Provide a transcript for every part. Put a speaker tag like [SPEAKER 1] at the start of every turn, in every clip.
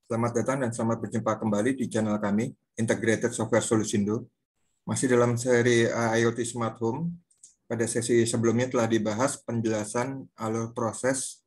[SPEAKER 1] Selamat datang dan selamat berjumpa kembali di channel kami, Integrated Software Solusindo. Masih dalam seri IoT Smart Home. Pada sesi sebelumnya telah dibahas penjelasan alur proses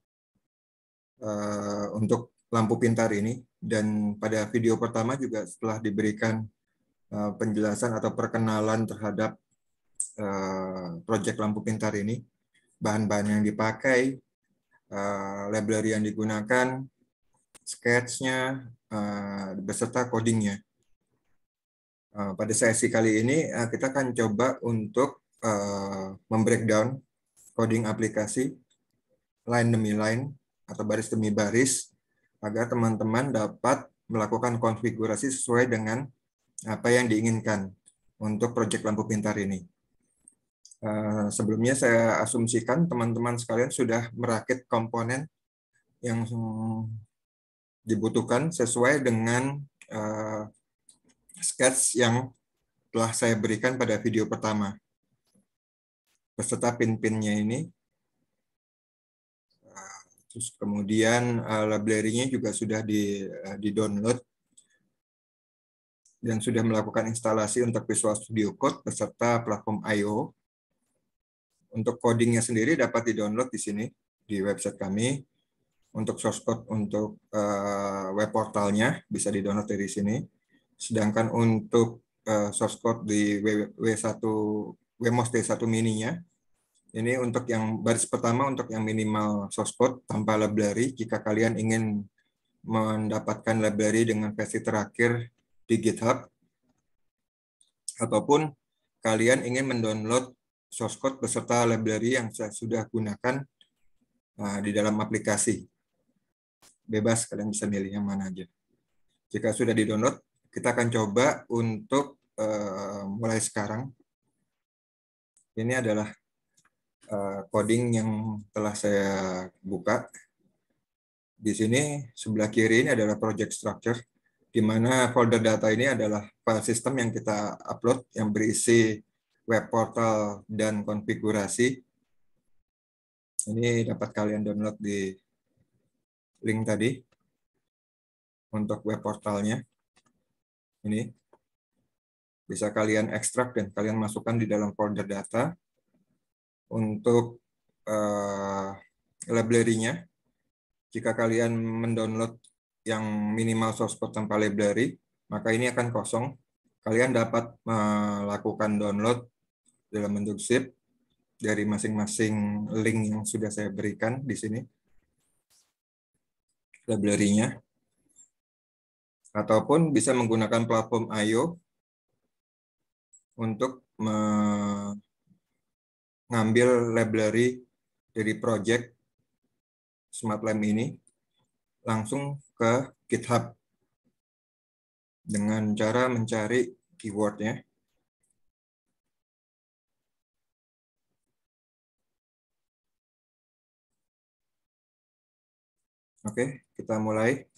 [SPEAKER 1] untuk lampu pintar ini. Dan pada video pertama juga setelah diberikan penjelasan atau perkenalan terhadap proyek lampu pintar ini, bahan-bahan yang dipakai, library yang digunakan, sketch-nya, beserta codingnya. Pada sesi kali ini kita akan coba untuk membreakdown coding aplikasi line demi line atau baris demi baris agar teman-teman dapat melakukan konfigurasi sesuai dengan apa yang diinginkan untuk proyek lampu pintar ini. Sebelumnya saya asumsikan teman-teman sekalian sudah merakit komponen yang dibutuhkan sesuai dengan sketch yang telah saya berikan pada video pertama. Beserta pin-pinnya ini. Terus kemudian library-nya juga sudah di-download dan sudah melakukan instalasi untuk Visual Studio Code beserta platform I/O. Untuk codingnya sendiri dapat di-download di sini di website kami. Untuk source code untuk web portalnya bisa di-download dari sini. Sedangkan untuk source code di Wemos D1 mini-nya, ini untuk yang baris pertama, untuk yang minimal source code tanpa library. Jika kalian ingin mendapatkan library dengan versi terakhir di GitHub, ataupun kalian ingin mendownload source code beserta library yang saya sudah gunakan di dalam aplikasi. Bebas, kalian bisa milih yang mana aja. Jika sudah di-download, kita akan coba untuk mulai sekarang. Ini adalah coding yang telah saya buka. Di sini sebelah kiri ini adalah project structure, di mana folder data ini adalah file system yang kita upload yang berisi web portal dan konfigurasi. Ini dapat kalian download di link tadi untuk web portalnya. Ini bisa kalian ekstrak dan kalian masukkan di dalam folder data. Untuk library-nya, jika kalian mendownload yang minimal source code tanpa library, maka ini akan kosong. Kalian dapat melakukan download dalam bentuk zip dari masing-masing link yang sudah saya berikan di sini, library-nya. Ataupun bisa menggunakan platform I/O untuk mengambil library dari project Smart Lamp ini langsung ke GitHub dengan cara mencari keyword-nya. Oke, kita mulai.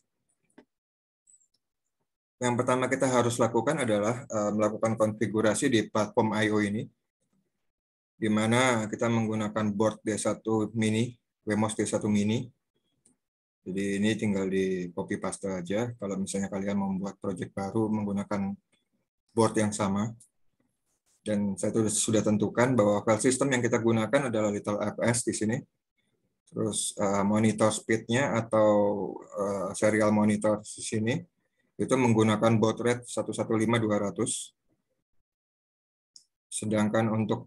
[SPEAKER 1] Yang pertama kita harus lakukan adalah melakukan konfigurasi di platform I/O ini, di mana kita menggunakan board D1 mini, Wemos D1 mini. Jadi ini tinggal di copy paste aja kalau misalnya kalian membuat project baru menggunakan board yang sama. Dan saya sudah tentukan bahwa file system yang kita gunakan adalah LittleFS di sini. Terus monitor speed-nya atau serial monitor di sini itu menggunakan baud rate 115200. Sedangkan untuk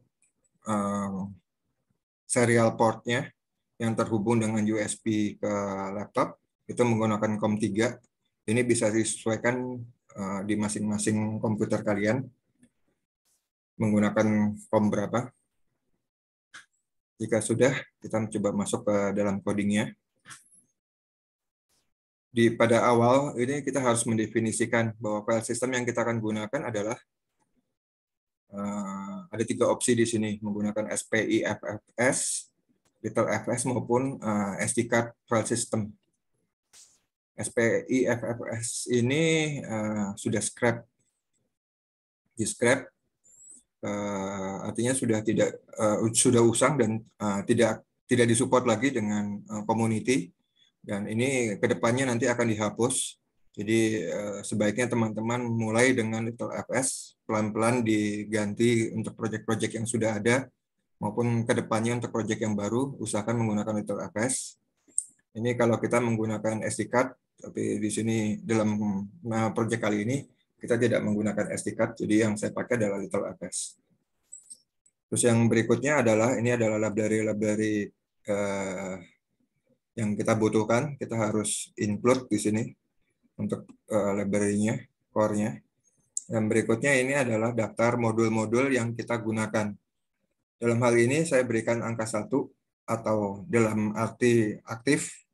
[SPEAKER 1] serial port-nya yang terhubung dengan USB ke laptop itu menggunakan COM3. Ini bisa disesuaikan di masing-masing komputer kalian menggunakan COM berapa. Jika sudah, kita coba masuk ke dalam codingnya. Pada awal ini kita harus mendefinisikan bahwa file system yang kita akan gunakan adalah ada 3 opsi di sini, menggunakan SPI FFS, LittleFS maupun SD card file system. SPI FFS ini sudah scrap, di scrap artinya sudah usang dan tidak disupport lagi dengan community, dan ini kedepannya nanti akan dihapus. Jadi sebaiknya teman-teman mulai dengan LittleFS, pelan-pelan diganti untuk proyek-proyek yang sudah ada, maupun ke depannya untuk proyek yang baru, usahakan menggunakan LittleFS. Ini kalau kita menggunakan SD card, tapi di sini dalam proyek kali ini kita tidak menggunakan SD card, jadi yang saya pakai adalah LittleFS. Terus yang berikutnya adalah, ini adalah library-library yang kita butuhkan, kita harus include di sini untuk library-nya, core-nya. Yang berikutnya ini adalah daftar modul-modul yang kita gunakan. Dalam hal ini saya berikan angka 1 atau dalam arti aktif.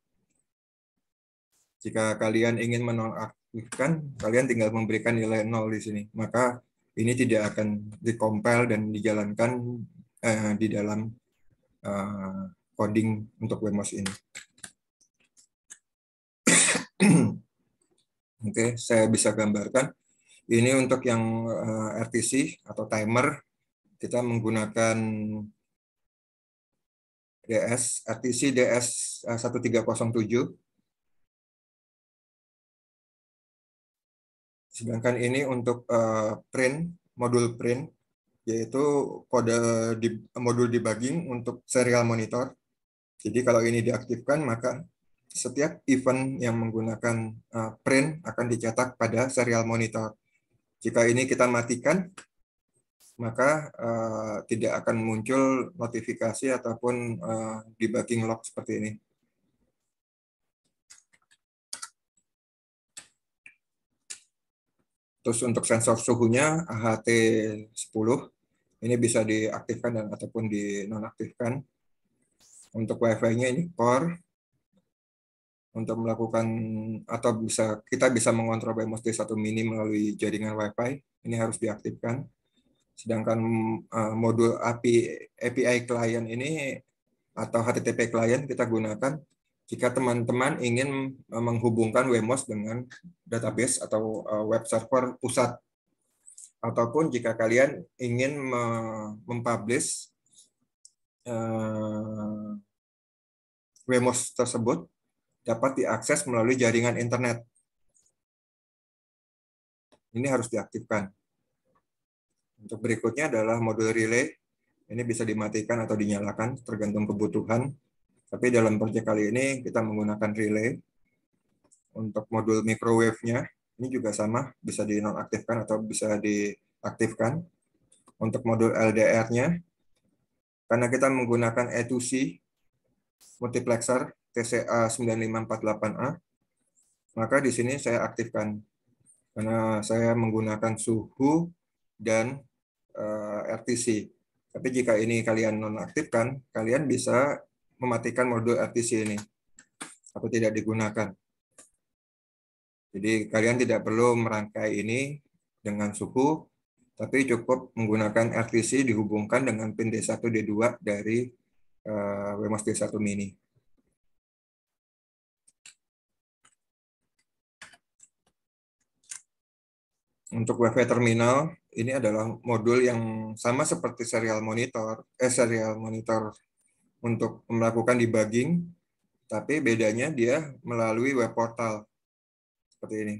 [SPEAKER 1] Jika kalian ingin menonaktifkan, kalian tinggal memberikan nilai 0 di sini. Maka ini tidak akan dikompil dan dijalankan di dalam coding untuk WMOS ini. Oke, saya bisa gambarkan. Ini untuk yang RTC atau timer, kita menggunakan RTC DS 1307. Sedangkan ini untuk print, modul print, yaitu kode modul debugging untuk serial monitor. Jadi kalau ini diaktifkan, maka setiap event yang menggunakan print akan dicetak pada serial monitor. Jika ini kita matikan, maka tidak akan muncul notifikasi ataupun debugging log seperti ini. Terus untuk sensor suhunya AHT10, ini bisa diaktifkan dan ataupun dinonaktifkan. Untuk Wi-Fi-nya ini core. Untuk melakukan atau kita bisa mengontrol WMOS D1 mini melalui jaringan Wi-Fi, ini harus diaktifkan. Sedangkan modul API client ini atau HTTP client kita gunakan jika teman-teman ingin menghubungkan WMOS dengan database atau web server pusat, ataupun jika kalian ingin mempublish WMOS tersebut dapat diakses melalui jaringan internet. Ini harus diaktifkan. Untuk berikutnya adalah modul relay. Ini bisa dimatikan atau dinyalakan tergantung kebutuhan. Tapi dalam proyek kali ini kita menggunakan relay. Untuk modul microwave-nya ini juga sama, bisa dinonaktifkan atau bisa diaktifkan. Untuk modul LDR-nya, karena kita menggunakan E2C multiplexer TCA 9548A, maka di sini saya aktifkan karena saya menggunakan suhu dan RTC. Tapi jika ini kalian nonaktifkan, kalian bisa mematikan modul RTC ini atau tidak digunakan. Jadi kalian tidak perlu merangkai ini dengan suhu, tapi cukup menggunakan RTC dihubungkan dengan pin D1 D2 dari WMOS D1 mini. Untuk Wi-Fi terminal, ini adalah modul yang sama seperti serial monitor untuk melakukan debugging, tapi bedanya dia melalui web portal seperti ini.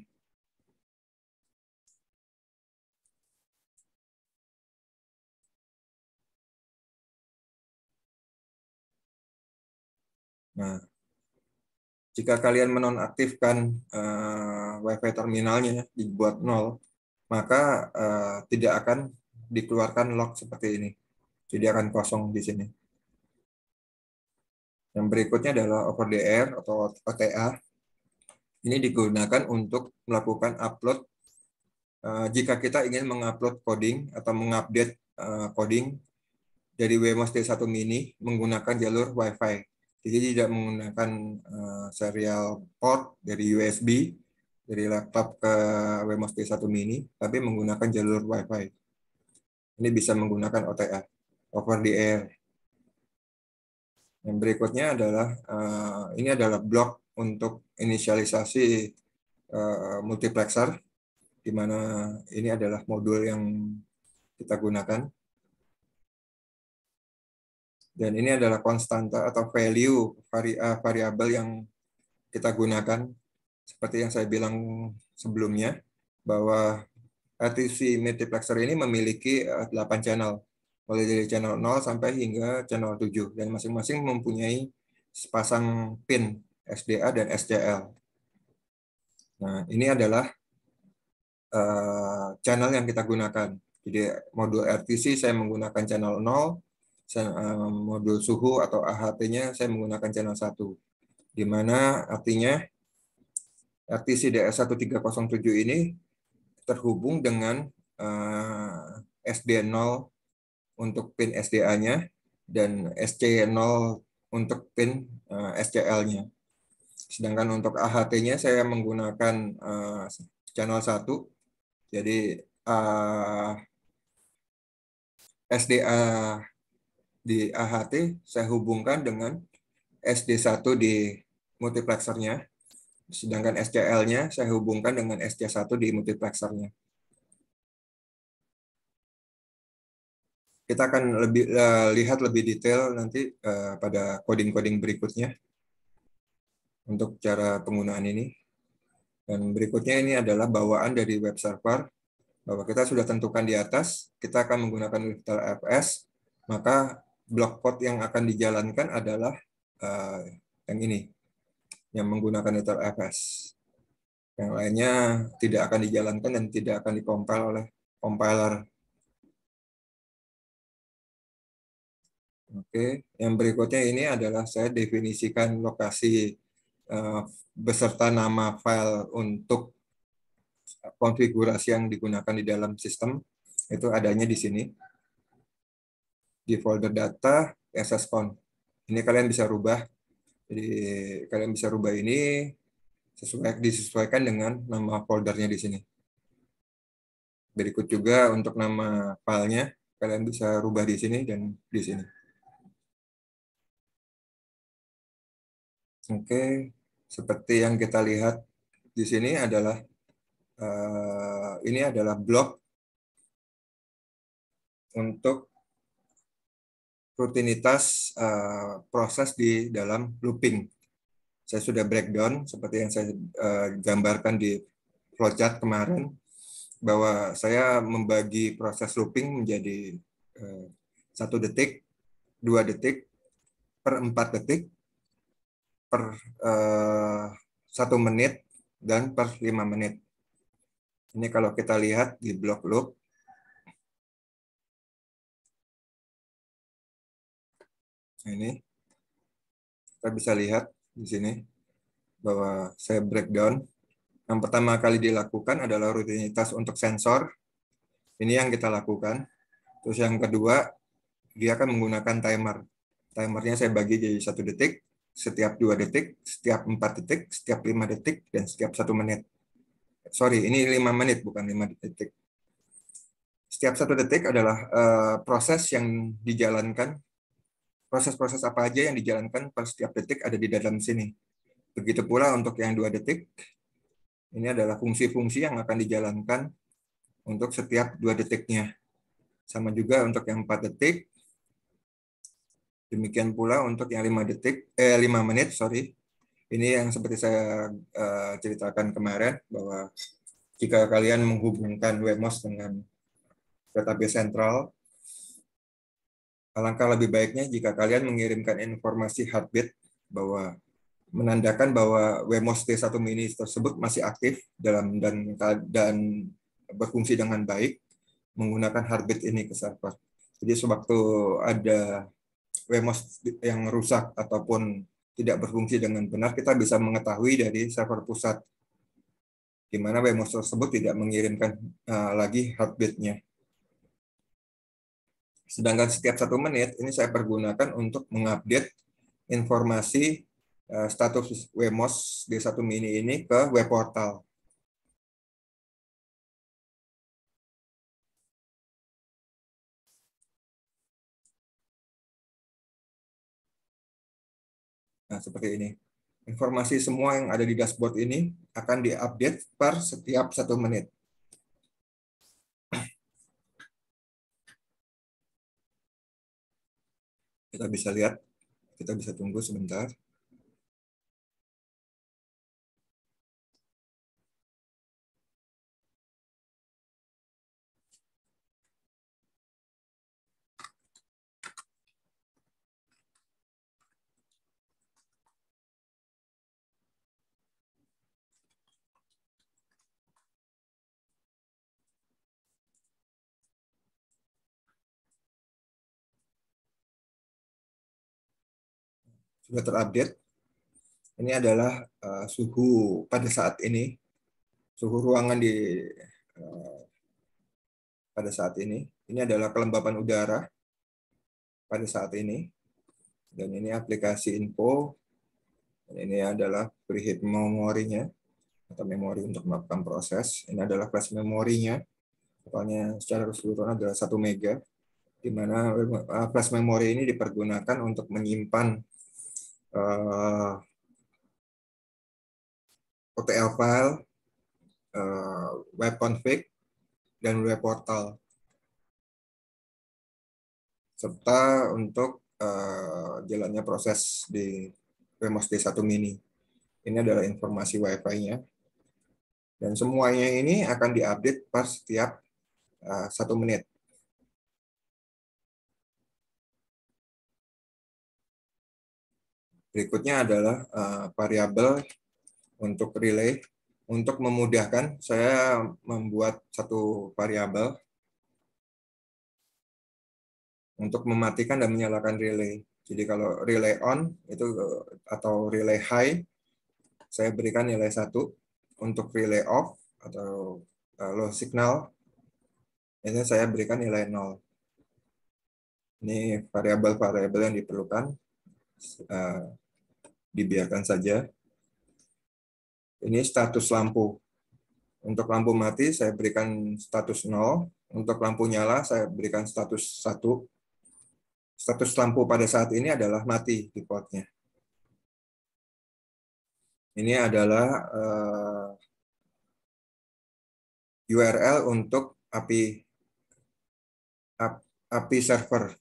[SPEAKER 1] Nah, jika kalian menonaktifkan Wi-Fi terminalnya dibuat 0, maka tidak akan dikeluarkan log seperti ini. Jadi akan kosong di sini. Yang berikutnya adalah over the air atau OTA. Ini digunakan untuk melakukan upload jika kita ingin mengupload coding atau mengupdate coding dari WMOS D1 mini menggunakan jalur Wi-Fi. Jadi tidak menggunakan serial port dari USB dari laptop ke WMOS D1 mini, tapi menggunakan jalur Wi-Fi. Ini bisa menggunakan OTA, over the air. Yang berikutnya adalah ini adalah blok untuk inisialisasi multiplexer, di mana ini adalah modul yang kita gunakan. Dan ini adalah konstanta atau value variabel yang kita gunakan. seperti yang saya bilang sebelumnya, bahwa RTC multiplexer ini memiliki 8 channel, mulai dari channel 0 sampai hingga channel 7, dan masing-masing mempunyai sepasang pin SDA dan SCL. Nah, ini adalah channel yang kita gunakan. Jadi modul RTC saya menggunakan channel 0, modul suhu atau AHT-nya saya menggunakan channel 1, di mana artinya RTC DS1307 ini terhubung dengan SD0 untuk pin SDA-nya dan SC0 untuk pin SCL-nya. Sedangkan untuk AHT-nya saya menggunakan channel 1. Jadi SDA di AHT saya hubungkan dengan SD1 di multiplexernya. Sedangkan SCL-nya saya hubungkan dengan SC1 di multiplexernya. Kita akan lihat lebih detail nanti pada coding-coding berikutnya untuk cara penggunaan ini. Dan berikutnya ini adalah bawaan dari web server, bahwa kita sudah tentukan di atas, kita akan menggunakan LibTalFS, maka blok code yang akan dijalankan adalah yang ini, yang menggunakan LibTalFS. Yang lainnya tidak akan dijalankan dan tidak akan dikompil oleh compiler. Oke, yang berikutnya ini adalah saya definisikan lokasi beserta nama file untuk konfigurasi yang digunakan di dalam sistem. Itu adanya di sini. Di folder data, access.conf. Ini kalian bisa rubah. Jadi kalian bisa rubah ini disesuaikan dengan nama foldernya di sini. Berikut juga untuk nama filenya, kalian bisa rubah di sini dan di sini. Oke, seperti yang kita lihat di sini adalah ini adalah blok untuk rutinitas proses di dalam looping. Saya sudah breakdown seperti yang saya gambarkan di flowchart kemarin, bahwa saya membagi proses looping menjadi 1 detik, 2 detik, per 4 detik, per 1 menit, dan per 5 menit. Ini kalau kita lihat di blok loop, ini kita bisa lihat di sini bahwa saya breakdown. Yang pertama kali dilakukan adalah rutinitas untuk sensor. Ini yang kita lakukan. Terus yang kedua, dia akan menggunakan timer. Timernya saya bagi jadi 1 detik, setiap 2 detik, setiap 4 detik, setiap 5 detik, dan setiap 1 menit. Sorry, ini 5 menit, bukan 5 detik. Setiap 1 detik adalah proses yang dijalankan. Proses-proses apa aja yang dijalankan per setiap detik ada di dalam sini. Begitu pula untuk yang 2 detik, ini adalah fungsi-fungsi yang akan dijalankan untuk setiap 2 detiknya. Sama juga untuk yang 4 detik. Demikian pula untuk yang 5 menit, sorry. Ini yang seperti saya ceritakan kemarin, bahwa jika kalian menghubungkan Wemos dengan database sentral, alangkah lebih baiknya jika kalian mengirimkan informasi heartbeat bahwa menandakan bahwa Wemos T1 mini tersebut masih aktif dan berfungsi dengan baik, menggunakan heartbeat ini ke server. Jadi sewaktu ada Wemos yang rusak ataupun tidak berfungsi dengan benar, kita bisa mengetahui dari server pusat, di mana Wemos tersebut tidak mengirimkan lagi heartbeat-nya. Sedangkan setiap 1 menit, ini saya pergunakan untuk mengupdate informasi status Wemos D1 mini ini ke web portal. Nah, seperti ini. Informasi semua yang ada di dashboard ini akan diupdate per setiap 1 menit. Kita bisa lihat, kita bisa tunggu sebentar. sudah terupdate. Ini adalah suhu pada saat ini, suhu ruangan pada saat ini. Ini adalah kelembapan udara pada saat ini. Dan ini aplikasi info. Dan ini adalah preheat memorinya atau memori untuk melakukan proses. Ini adalah flash memorinya. Totalnya secara keseluruhan adalah 1 mega, di mana flash memory ini dipergunakan untuk menyimpan OTL file, web config, dan web portal, serta untuk jalannya proses di Wemos D1 Mini. Ini adalah informasi Wi-Fi-nya. Dan semuanya ini akan diupdate per setiap 1 menit. Berikutnya adalah variabel untuk relay. Untuk memudahkan, saya membuat satu variabel untuk mematikan dan menyalakan relay. Jadi kalau relay on itu atau relay high, saya berikan nilai 1. Untuk relay off atau low signal, ini saya berikan nilai 0. Ini variabel-variabel yang diperlukan, dibiarkan saja. Ini status lampu. Untuk lampu mati saya berikan status 0. Untuk lampu nyala saya berikan status 1. Status lampu pada saat ini adalah mati defaultnya. Ini adalah URL untuk API server.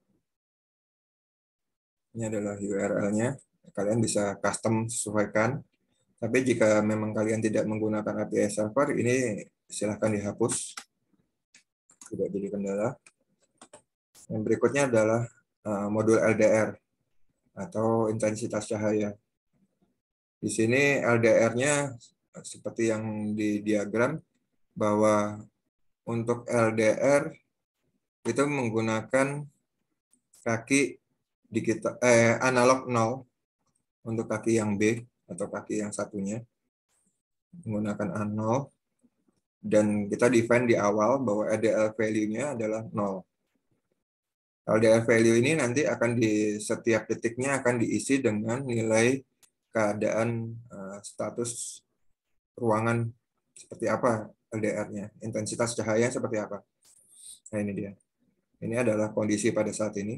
[SPEAKER 1] Ini adalah URL-nya. Kalian bisa custom sesuaikan. Tapi jika memang kalian tidak menggunakan API server, ini silahkan dihapus. Tidak jadi kendala. Yang berikutnya adalah modul LDR atau intensitas cahaya. Di sini LDR-nya seperti yang di diagram, bahwa untuk LDR itu menggunakan kaki digital, analog 0 untuk kaki yang B atau kaki yang satunya, menggunakan A0, dan kita define di awal bahwa LDR value-nya adalah 0. LDR value ini nanti akan di setiap detiknya akan diisi dengan nilai keadaan status ruangan seperti apa LDR-nya, intensitas cahaya seperti apa. Nah ini dia. Ini adalah kondisi pada saat ini.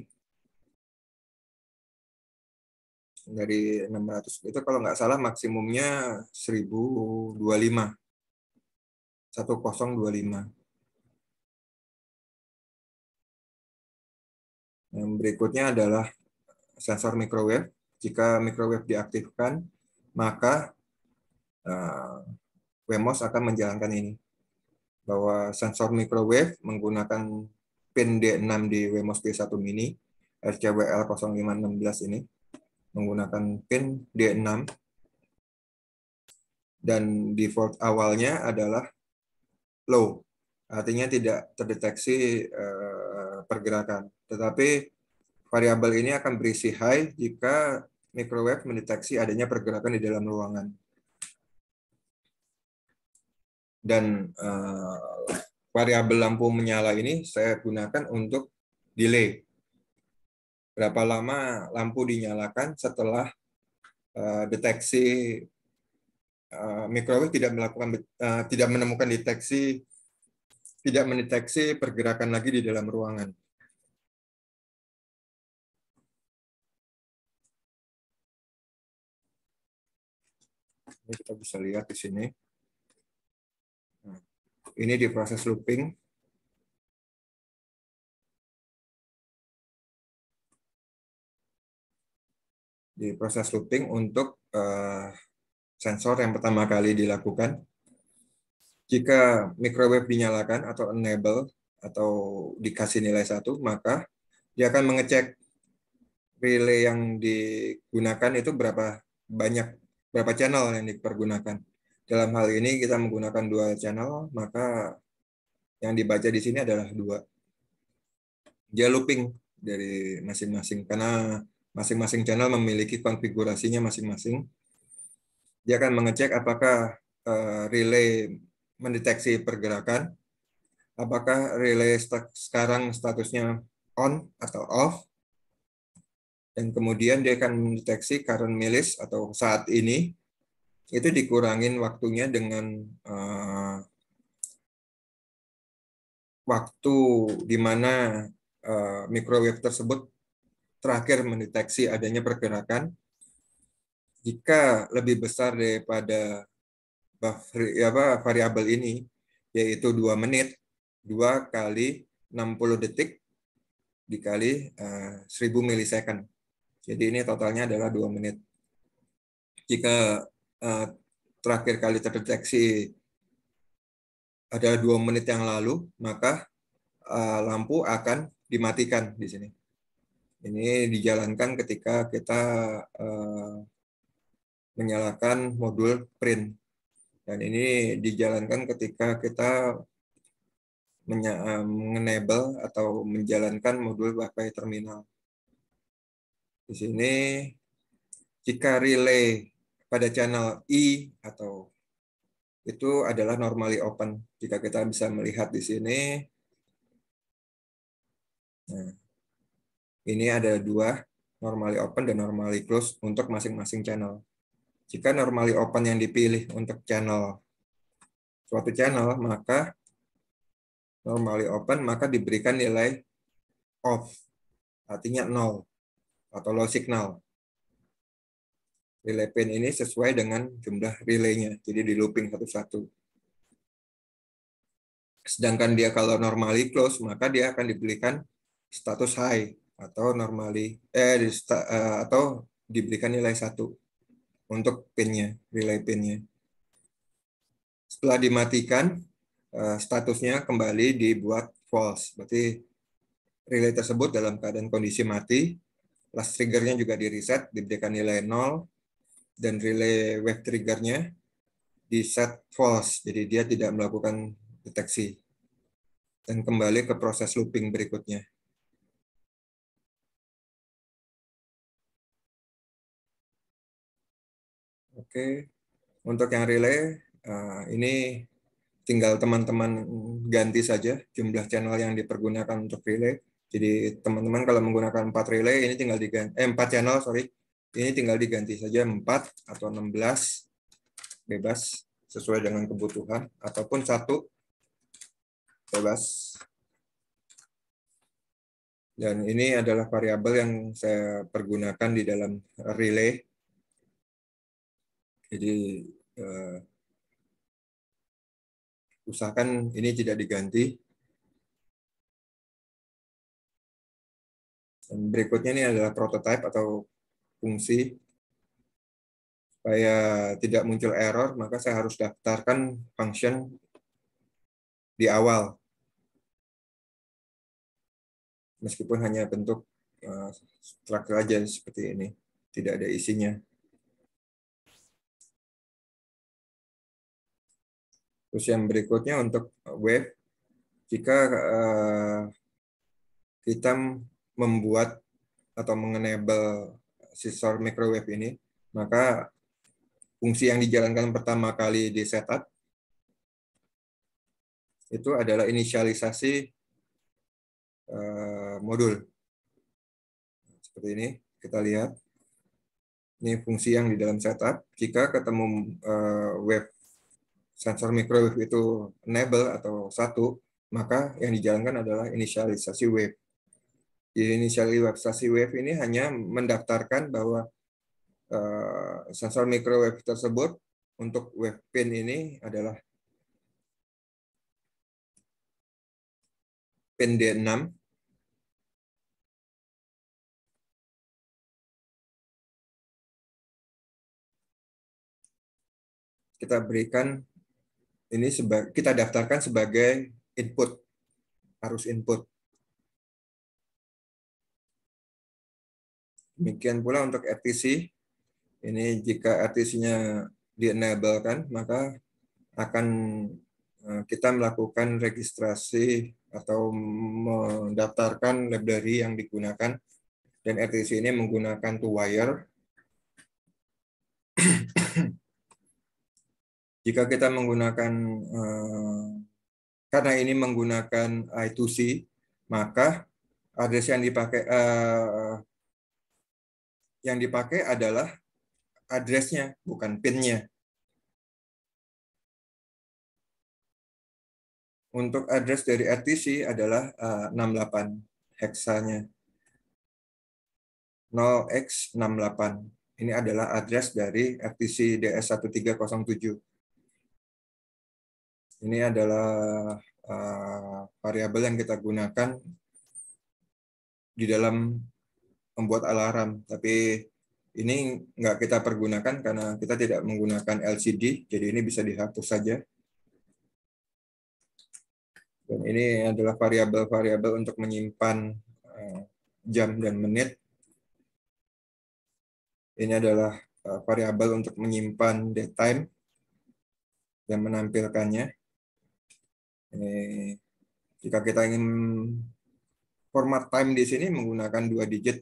[SPEAKER 1] Dari 600 itu kalau nggak salah maksimumnya 1025. 1025. Yang berikutnya adalah sensor microwave. Jika microwave diaktifkan, maka Wemos akan menjalankan ini. Bahwa sensor microwave menggunakan pin D6 di Wemos D1 Mini, RCWL 0516 ini, menggunakan pin D6, dan default awalnya adalah low, artinya tidak terdeteksi pergerakan. Tetapi variabel ini akan berisi high jika microwave mendeteksi adanya pergerakan di dalam ruangan. Dan variabel lampu menyala ini saya gunakan untuk delay. Berapa lama lampu dinyalakan setelah deteksi microwave tidak menemukan deteksi, tidak mendeteksi pergerakan lagi di dalam ruangan. Ini kita bisa lihat di sini. Ini di proses looping. Di proses looping untuk sensor yang pertama kali dilakukan. Jika microwave dinyalakan atau enable atau dikasih nilai 1, maka dia akan mengecek relay yang digunakan itu berapa channel yang dipergunakan. Dalam hal ini kita menggunakan 2 channel, maka yang dibaca di sini adalah 2. Dia looping dari masing-masing karena Masing-masing channel memiliki konfigurasinya masing-masing. Dia akan mengecek apakah relay mendeteksi pergerakan, apakah relay sekarang statusnya on atau off, dan kemudian dia akan mendeteksi current milis atau saat ini, itu dikurangin waktunya dengan waktu di mana microwave tersebut terakhir mendeteksi adanya pergerakan. Jika lebih besar daripada variabel ini, yaitu 2 menit, 2 kali 60 detik dikali 1000 milisecond. Jadi ini totalnya adalah 2 menit. Jika terakhir kali terdeteksi ada 2 menit yang lalu, maka lampu akan dimatikan di sini. Ini dijalankan ketika kita menyalakan modul print. Dan ini dijalankan ketika kita mengenable atau menjalankan modul Wi-Fi terminal. Di sini, jika relay pada channel I atau itu adalah normally open. Jika kita bisa melihat di sini, nah, ini ada 2, normally open dan normally close untuk masing-masing channel. Jika normally open yang dipilih untuk suatu channel, maka normally open, maka diberikan nilai off, artinya 0 atau low signal. Relay pin ini sesuai dengan jumlah relaynya, jadi di looping satu-satu. Sedangkan dia kalau normally close, maka dia akan diberikan status high atau atau diberikan nilai 1 untuk pinnya, relay pinnya. Setelah dimatikan, statusnya kembali dibuat false. Berarti relay tersebut dalam keadaan kondisi mati, last triggernya juga di reset, diberikan nilai 0, dan relay wave triggernya di set false, jadi dia tidak melakukan deteksi. Dan kembali ke proses looping berikutnya. Oke, untuk yang relay, ini tinggal teman-teman ganti saja jumlah channel yang dipergunakan untuk relay. Jadi teman-teman kalau menggunakan 4 relay, ini tinggal diganti, 4 channel, sorry. Ini tinggal diganti saja 4 atau 16, bebas, sesuai dengan kebutuhan, ataupun 1, bebas. Dan ini adalah variabel yang saya pergunakan di dalam relay. Jadi usahakan ini tidak diganti. Dan berikutnya ini adalah prototype atau fungsi. Supaya tidak muncul error, maka saya harus daftarkan function di awal. Meskipun hanya bentuk struktur aja seperti ini, tidak ada isinya. Terus yang berikutnya untuk wave, jika kita membuat atau mengenable sensor microwave ini, maka fungsi yang dijalankan pertama kali di setup itu adalah inisialisasi modul. Seperti ini, kita lihat. Ini fungsi yang di dalam setup. Jika ketemu wave sensor microwave itu enable atau 1, maka yang dijalankan adalah inisialisasi wave. Di inisialisasi wave ini hanya mendaftarkan bahwa sensor microwave tersebut untuk wave pin ini adalah pin D6. Kita berikan ini kita daftarkan sebagai input, arus input. Demikian pula untuk RTC. Ini jika RTC-nya di-enable-kan, maka akan kita melakukan registrasi atau mendaftarkan library yang digunakan Dan RTC ini menggunakan 2 wire. Jika kita menggunakan, karena ini menggunakan I2C, maka address yang dipakai adalah address-nya, bukan pin-nya. Untuk address dari RTC adalah 68 heksanya. 0x68. Ini adalah address dari RTC DS1307. Ini adalah variabel yang kita gunakan di dalam membuat alarm. Tapi ini nggak kita pergunakan karena kita tidak menggunakan LCD, jadi ini bisa dihapus saja. Dan ini adalah variabel-variabel untuk menyimpan jam dan menit. Ini adalah variabel untuk menyimpan date time dan menampilkannya. Ini, jika kita ingin format time di sini menggunakan 2 digit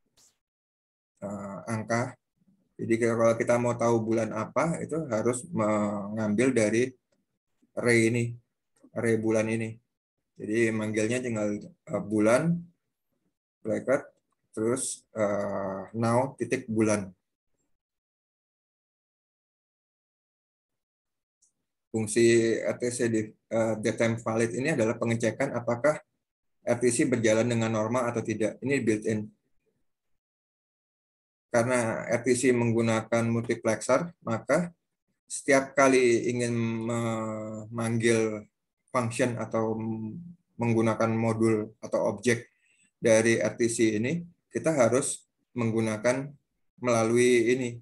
[SPEAKER 1] angka. Jadi kalau kita mau tahu bulan apa, itu harus mengambil dari array ini, array bulan ini. Jadi manggilnya tinggal bulan, bracket, terus now titik bulan. Fungsi RTC datetime valid ini adalah pengecekan apakah RTC berjalan dengan normal atau tidak. Ini built-in. Karena RTC menggunakan multiplexer, maka setiap kali ingin memanggil function atau menggunakan modul atau objek dari RTC ini, kita harus menggunakan melalui ini,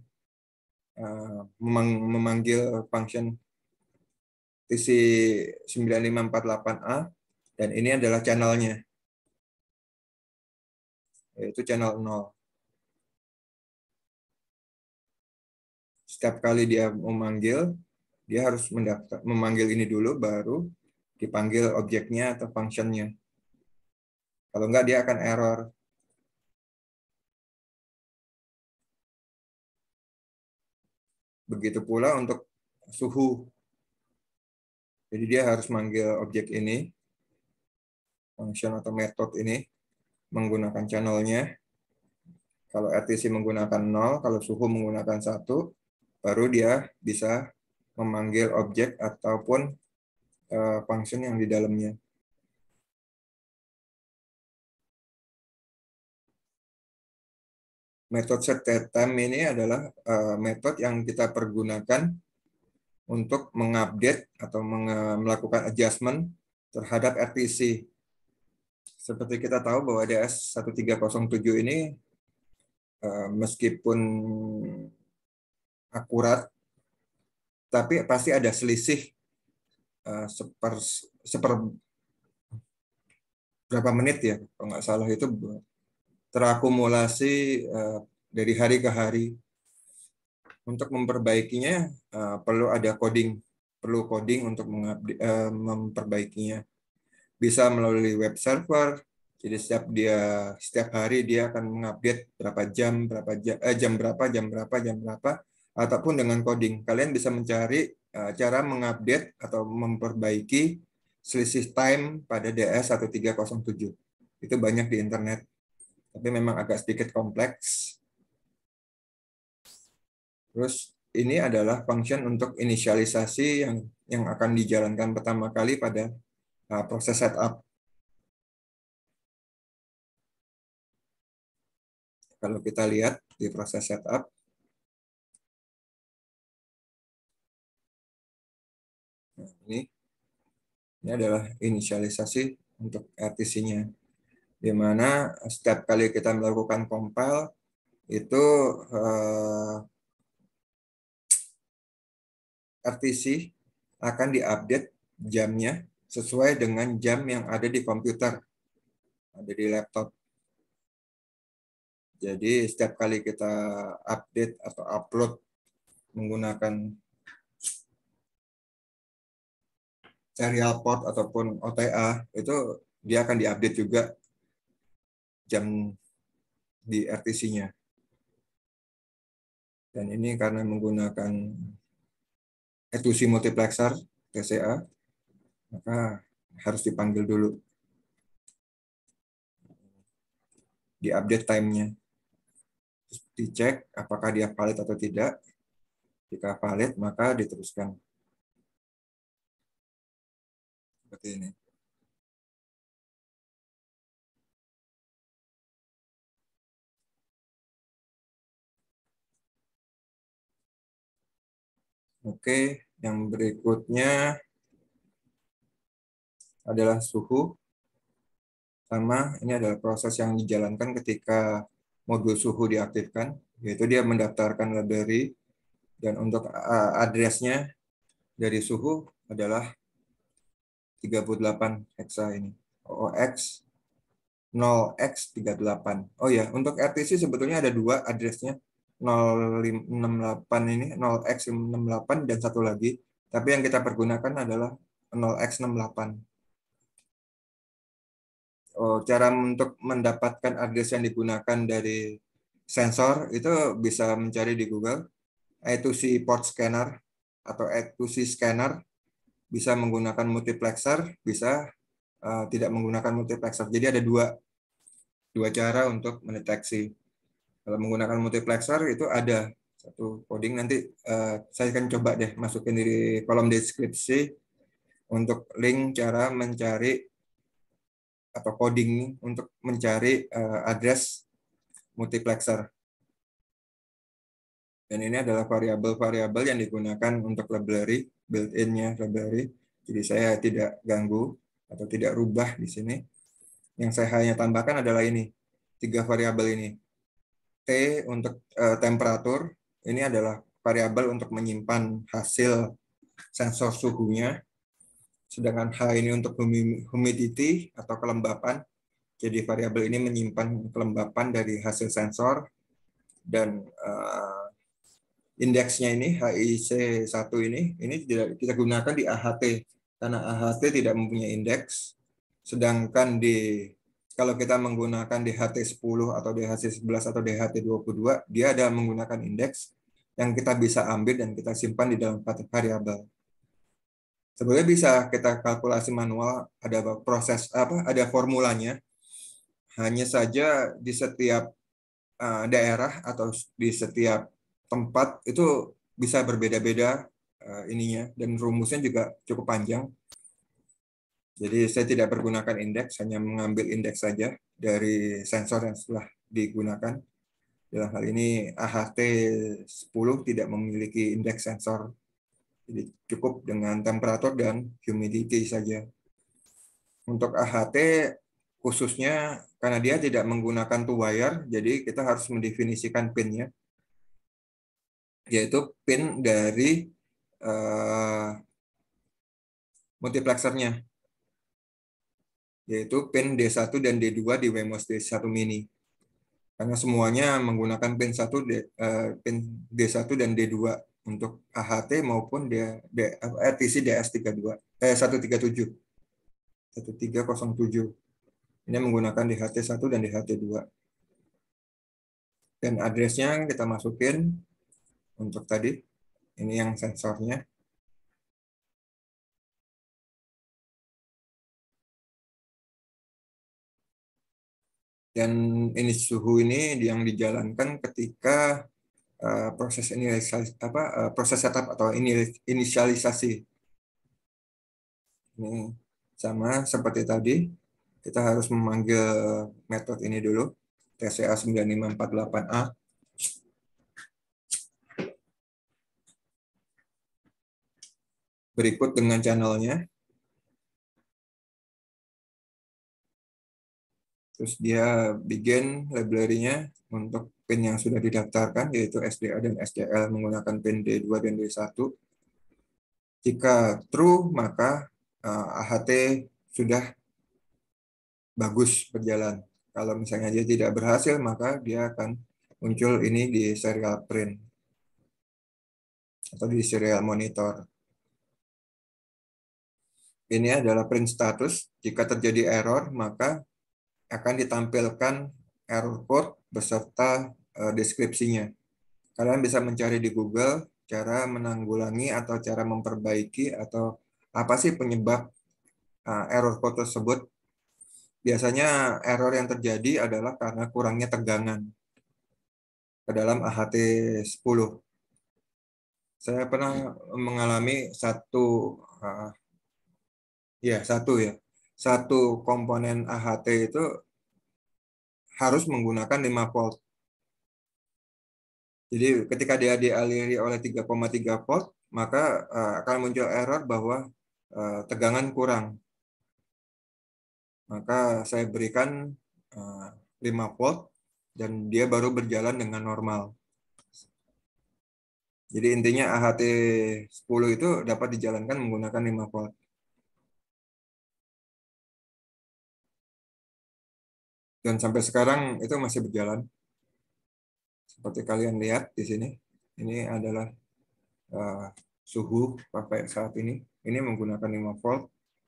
[SPEAKER 1] memanggil function RTC 9548A, dan ini adalah channelnya, yaitu channel 0. Setiap kali dia memanggil, dia harus memanggil ini dulu, baru dipanggil objeknya atau functionnya. Kalau enggak, dia akan error. Begitu pula untuk suhu. Jadi dia harus manggil objek ini, function atau method ini, menggunakan channelnya. Kalau RTC menggunakan 0, kalau suhu menggunakan 1, baru dia bisa memanggil objek ataupun function yang di dalamnya. Metode set time ini adalah metode yang kita pergunakan untuk mengupdate atau melakukan adjustment terhadap RTC. Seperti kita tahu bahwa DS1307 ini meskipun akurat, tapi pasti ada selisih seper berapa menit ya, kalau nggak salah itu terakumulasi dari hari ke hari. Untuk memperbaikinya perlu ada coding, untuk memperbaikinya. Bisa melalui web server. Jadi setiap hari dia akan mengupdate jam berapa, ataupun dengan coding. Kalian bisa mencari cara mengupdate atau memperbaiki selisih time pada DS1307. Itu banyak di internet, tapi memang agak sedikit kompleks. Terus ini adalah function untuk inisialisasi yang akan dijalankan pertama kali pada proses setup. Kalau kita lihat di proses setup, ini adalah inisialisasi untuk RTC-nya, di mana setiap kali kita melakukan compile itu RTC akan diupdate jamnya sesuai dengan jam yang ada di komputer, ada di laptop. Jadi setiap kali kita update atau upload menggunakan serial port ataupun OTA, itu dia akan diupdate juga jam di RTC-nya. Dan ini karena menggunakan RTC multiplexer TCA, maka harus dipanggil dulu, di-update time-nya. Terus dicek apakah dia valid atau tidak. Jika valid, maka diteruskan. Seperti ini. Oke, yang berikutnya adalah suhu. Sama, ini adalah proses yang dijalankan ketika modul suhu diaktifkan, yaitu dia mendaftarkan library, dan untuk address-nya dari suhu adalah 38 hexa ini. OOX 0x38. Oh ya, untuk RTC sebetulnya ada dua address-nya. 068 ini, 0x68 dan satu lagi. Tapi yang kita pergunakan adalah 0x68. Cara untuk mendapatkan address yang digunakan dari sensor itu bisa mencari di Google. I2C port scanner atau I2C scanner, bisa menggunakan multiplexer, bisa tidak menggunakan multiplexer. Jadi ada dua cara untuk mendeteksi. Kalau menggunakan multiplexer itu ada satu coding, nanti saya akan coba deh masukin di kolom deskripsi untuk link cara mencari atau coding untuk mencari address multiplexer. Dan ini adalah variabel-variabel yang digunakan untuk library, built-in-nya library. Jadi saya tidak ganggu atau tidak rubah di sini. Yang saya hanya tambahkan adalah ini, 3 variabel ini. T untuk temperatur, ini adalah variabel untuk menyimpan hasil sensor suhunya. Sedangkan H ini untuk humidity atau kelembapan. Jadi variabel ini menyimpan kelembapan dari hasil sensor. Dan indeksnya ini, HIC1 ini tidak kita gunakan di AHT. Karena AHT tidak mempunyai indeks. Sedangkan kalau kita menggunakan DHT10 atau DHT11 atau DHT22, dia ada menggunakan indeks yang kita bisa ambil dan kita simpan di dalam variabel. Sebenarnya bisa kita kalkulasi manual, ada proses ada formulanya. Hanya saja di setiap daerah atau di setiap tempat itu bisa berbeda-beda ininya, dan rumusnya juga cukup panjang. Jadi saya tidak pergunakan indeks, hanya mengambil indeks saja dari sensor yang setelah digunakan. Dalam hal ini AHT10 tidak memiliki indeks sensor. Jadi cukup dengan temperatur dan humidity saja. Untuk AHT khususnya karena dia tidak menggunakan two wire, jadi kita harus mendefinisikan pin-nya, yaitu pin dari multiplexernya, yaitu pin D1 dan D2 di Wemos D1 mini. Karena semuanya menggunakan pin D1 dan D2 untuk AHT maupun RTC DS32 137. Ini menggunakan DHT1 dan DHT2. Dan address-nya kita masukin untuk tadi. Ini yang sensornya. Dan ini suhu ini yang dijalankan ketika proses proses setup atau inisialisasi. Ini sama seperti tadi, kita harus memanggil metode ini dulu, TCA 9548A. Berikut dengan channelnya. Terus dia bikin library-nya untuk pin yang sudah didaftarkan, yaitu SDA dan SCL menggunakan pin D2 dan D1. Jika true, maka AHT sudah bagus berjalan. Kalau misalnya dia tidak berhasil, maka dia akan muncul ini di serial print atau di serial monitor. Ini adalah print status. Jika terjadi error, maka akan ditampilkan error code beserta deskripsinya. Kalian bisa mencari di Google cara menanggulangi atau cara memperbaiki atau apa sih penyebab error code tersebut. Biasanya error yang terjadi adalah karena kurangnya tegangan ke dalam AHT10. Saya pernah mengalami satu komponen AHT itu harus menggunakan 5 volt. Jadi ketika dia dialiri oleh 3,3 volt, maka akan muncul error bahwa tegangan kurang. Maka saya berikan 5 volt dan dia baru berjalan dengan normal. Jadi intinya AHT10 itu dapat dijalankan menggunakan 5 volt. Dan sampai sekarang itu masih berjalan. Seperti kalian lihat di sini, ini adalah suhu pakai saat ini. Ini menggunakan 5 volt.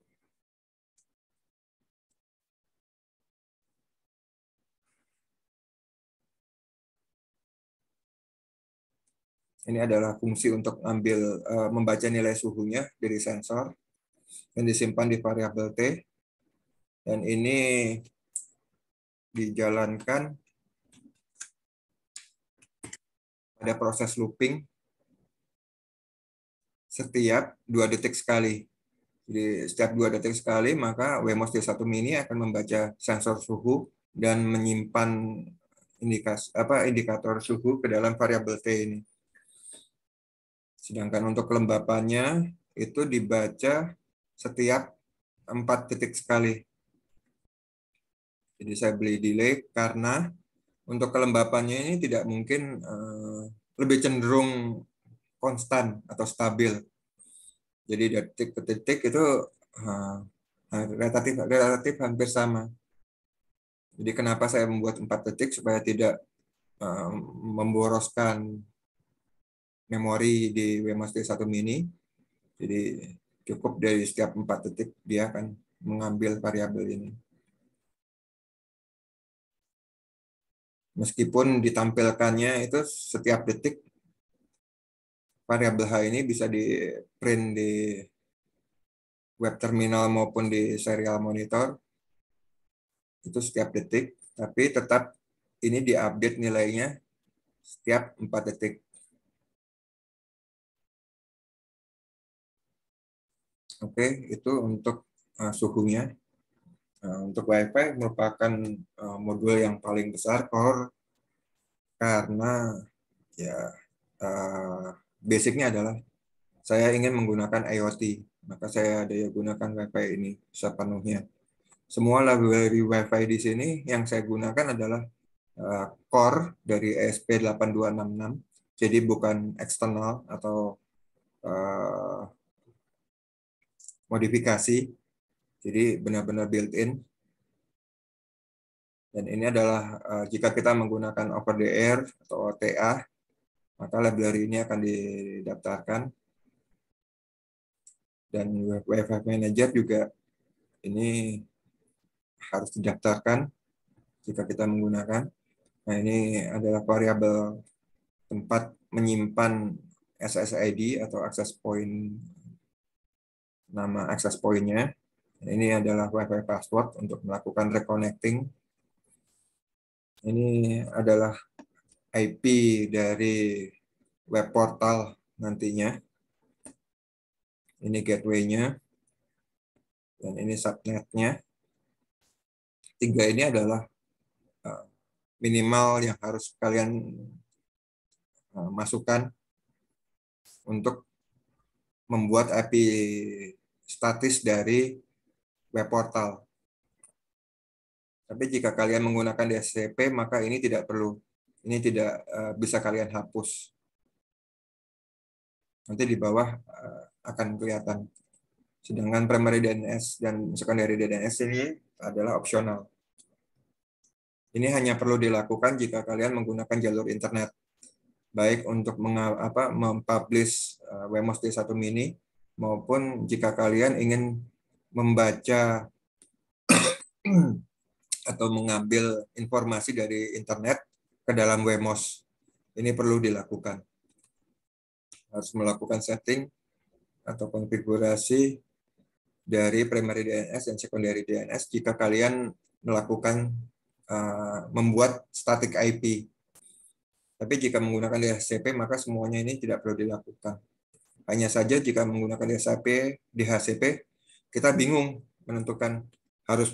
[SPEAKER 1] Ini adalah fungsi untuk membaca nilai suhunya dari sensor yang disimpan di variabel T. Dan ini dijalankan pada proses looping setiap 2 detik sekali. Jadi setiap 2 detik sekali, maka Wemos D1 Mini akan membaca sensor suhu dan menyimpan indikator suhu ke dalam variabel T ini. Sedangkan untuk kelembapannya itu dibaca setiap 4 detik sekali. Jadi saya beli delay karena untuk kelembapannya ini tidak mungkin lebih cenderung konstan atau stabil. Jadi dari detik ke detik itu relatif hampir sama. Jadi kenapa saya membuat 4 detik supaya tidak memboroskan memori di Wemos D1 Mini. Jadi cukup dari setiap 4 detik dia akan mengambil variabel ini. Meskipun ditampilkannya itu setiap detik, variabel H ini bisa di print di web terminal maupun di serial monitor itu setiap detik, tapi tetap ini diupdate nilainya setiap 4 detik. Oke, itu untuk suhunya. Untuk WiFi merupakan modul yang paling besar core karena ya basicnya adalah saya ingin menggunakan IoT, maka saya daya gunakan WiFi ini sepenuhnya. Semua library WiFi di sini yang saya gunakan adalah core dari ESP8266, jadi bukan eksternal atau modifikasi, jadi benar-benar built-in. Dan ini adalah jika kita menggunakan over the air atau OTA, maka library ini akan didaftarkan. Dan WiFi Manager juga ini harus didaftarkan jika kita menggunakan. Nah, ini adalah variabel tempat menyimpan SSID atau access point, nama access point-nya. Ini adalah WiFi password untuk melakukan reconnecting. Ini adalah IP dari web portal nantinya. Ini gateway-nya. Dan ini subnet-nya. 3 ini adalah minimal yang harus kalian masukkan untuk membuat IP statis dari web portal. Tapi jika kalian menggunakan DHCP, maka ini tidak perlu. Ini tidak bisa kalian hapus. Nanti di bawah akan kelihatan. Sedangkan primary DNS dan secondary DNS ini adalah opsional. Ini hanya perlu dilakukan jika kalian menggunakan jalur internet. Baik untuk mempublish Wemos D1 Mini, maupun jika kalian ingin membaca atau mengambil informasi dari internet ke dalam WMOS. Ini perlu dilakukan. Harus melakukan setting atau konfigurasi dari primary DNS dan secondary DNS jika kalian melakukan membuat static IP. Tapi jika menggunakan DHCP maka semuanya ini tidak perlu dilakukan. Hanya saja jika menggunakan DHCP kita bingung menentukan harus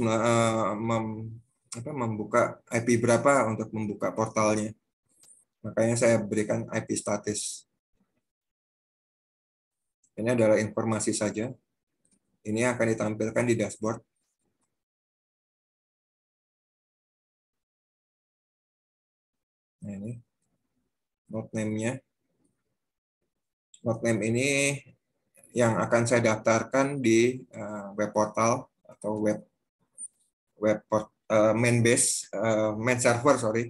[SPEAKER 1] membuka IP berapa untuk membuka portalnya. Makanya saya berikan IP statis. Ini adalah informasi saja. Ini akan ditampilkan di dashboard. Nah, ini node name-nya. Node name ini yang akan saya daftarkan di web portal atau main server, sorry,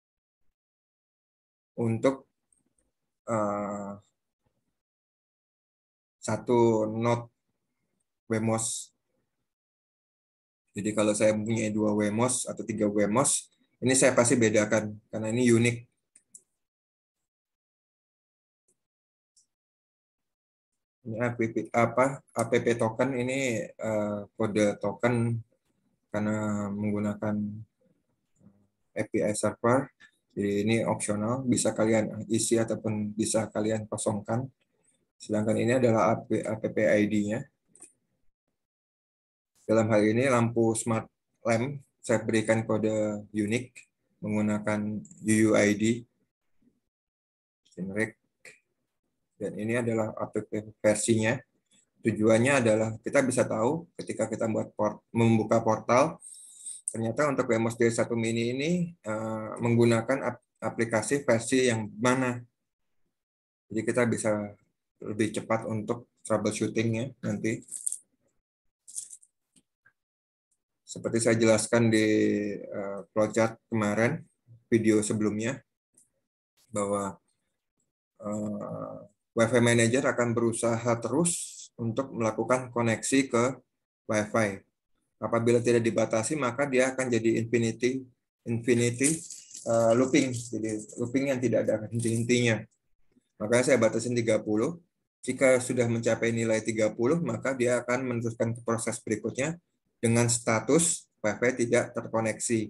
[SPEAKER 1] untuk satu node WMOS. Jadi kalau saya punya 2 WMOS atau 3 WMOS, ini saya pasti bedakan karena ini unik. Ini app token ini kode token karena menggunakan API server. Jadi ini opsional, bisa kalian isi ataupun bisa kalian kosongkan. Sedangkan ini adalah app ID-nya. Dalam hal ini lampu smart lamp saya berikan kode unik menggunakan UUID generic. Dan ini adalah app versinya. Tujuannya adalah kita bisa tahu ketika kita membuka portal, ternyata untuk WMOS D1 Mini ini menggunakan aplikasi versi yang mana. Jadi kita bisa lebih cepat untuk troubleshooting-nya nanti. Seperti saya jelaskan di flowchart kemarin, video sebelumnya, bahwa Wi-Fi Manager akan berusaha terus untuk melakukan koneksi ke Wi-Fi. Apabila tidak dibatasi, maka dia akan jadi infinity looping. Jadi looping yang tidak ada henti-hentinya. Makanya saya batasin 30. Jika sudah mencapai nilai 30, maka dia akan meneruskan ke proses berikutnya dengan status Wi-Fi tidak terkoneksi.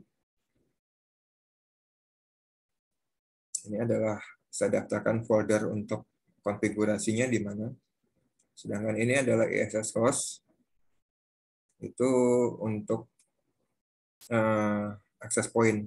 [SPEAKER 1] Ini adalah saya daftarkan folder untuk konfigurasinya di mana. Sedangkan ini adalah ESS host. Itu untuk access point.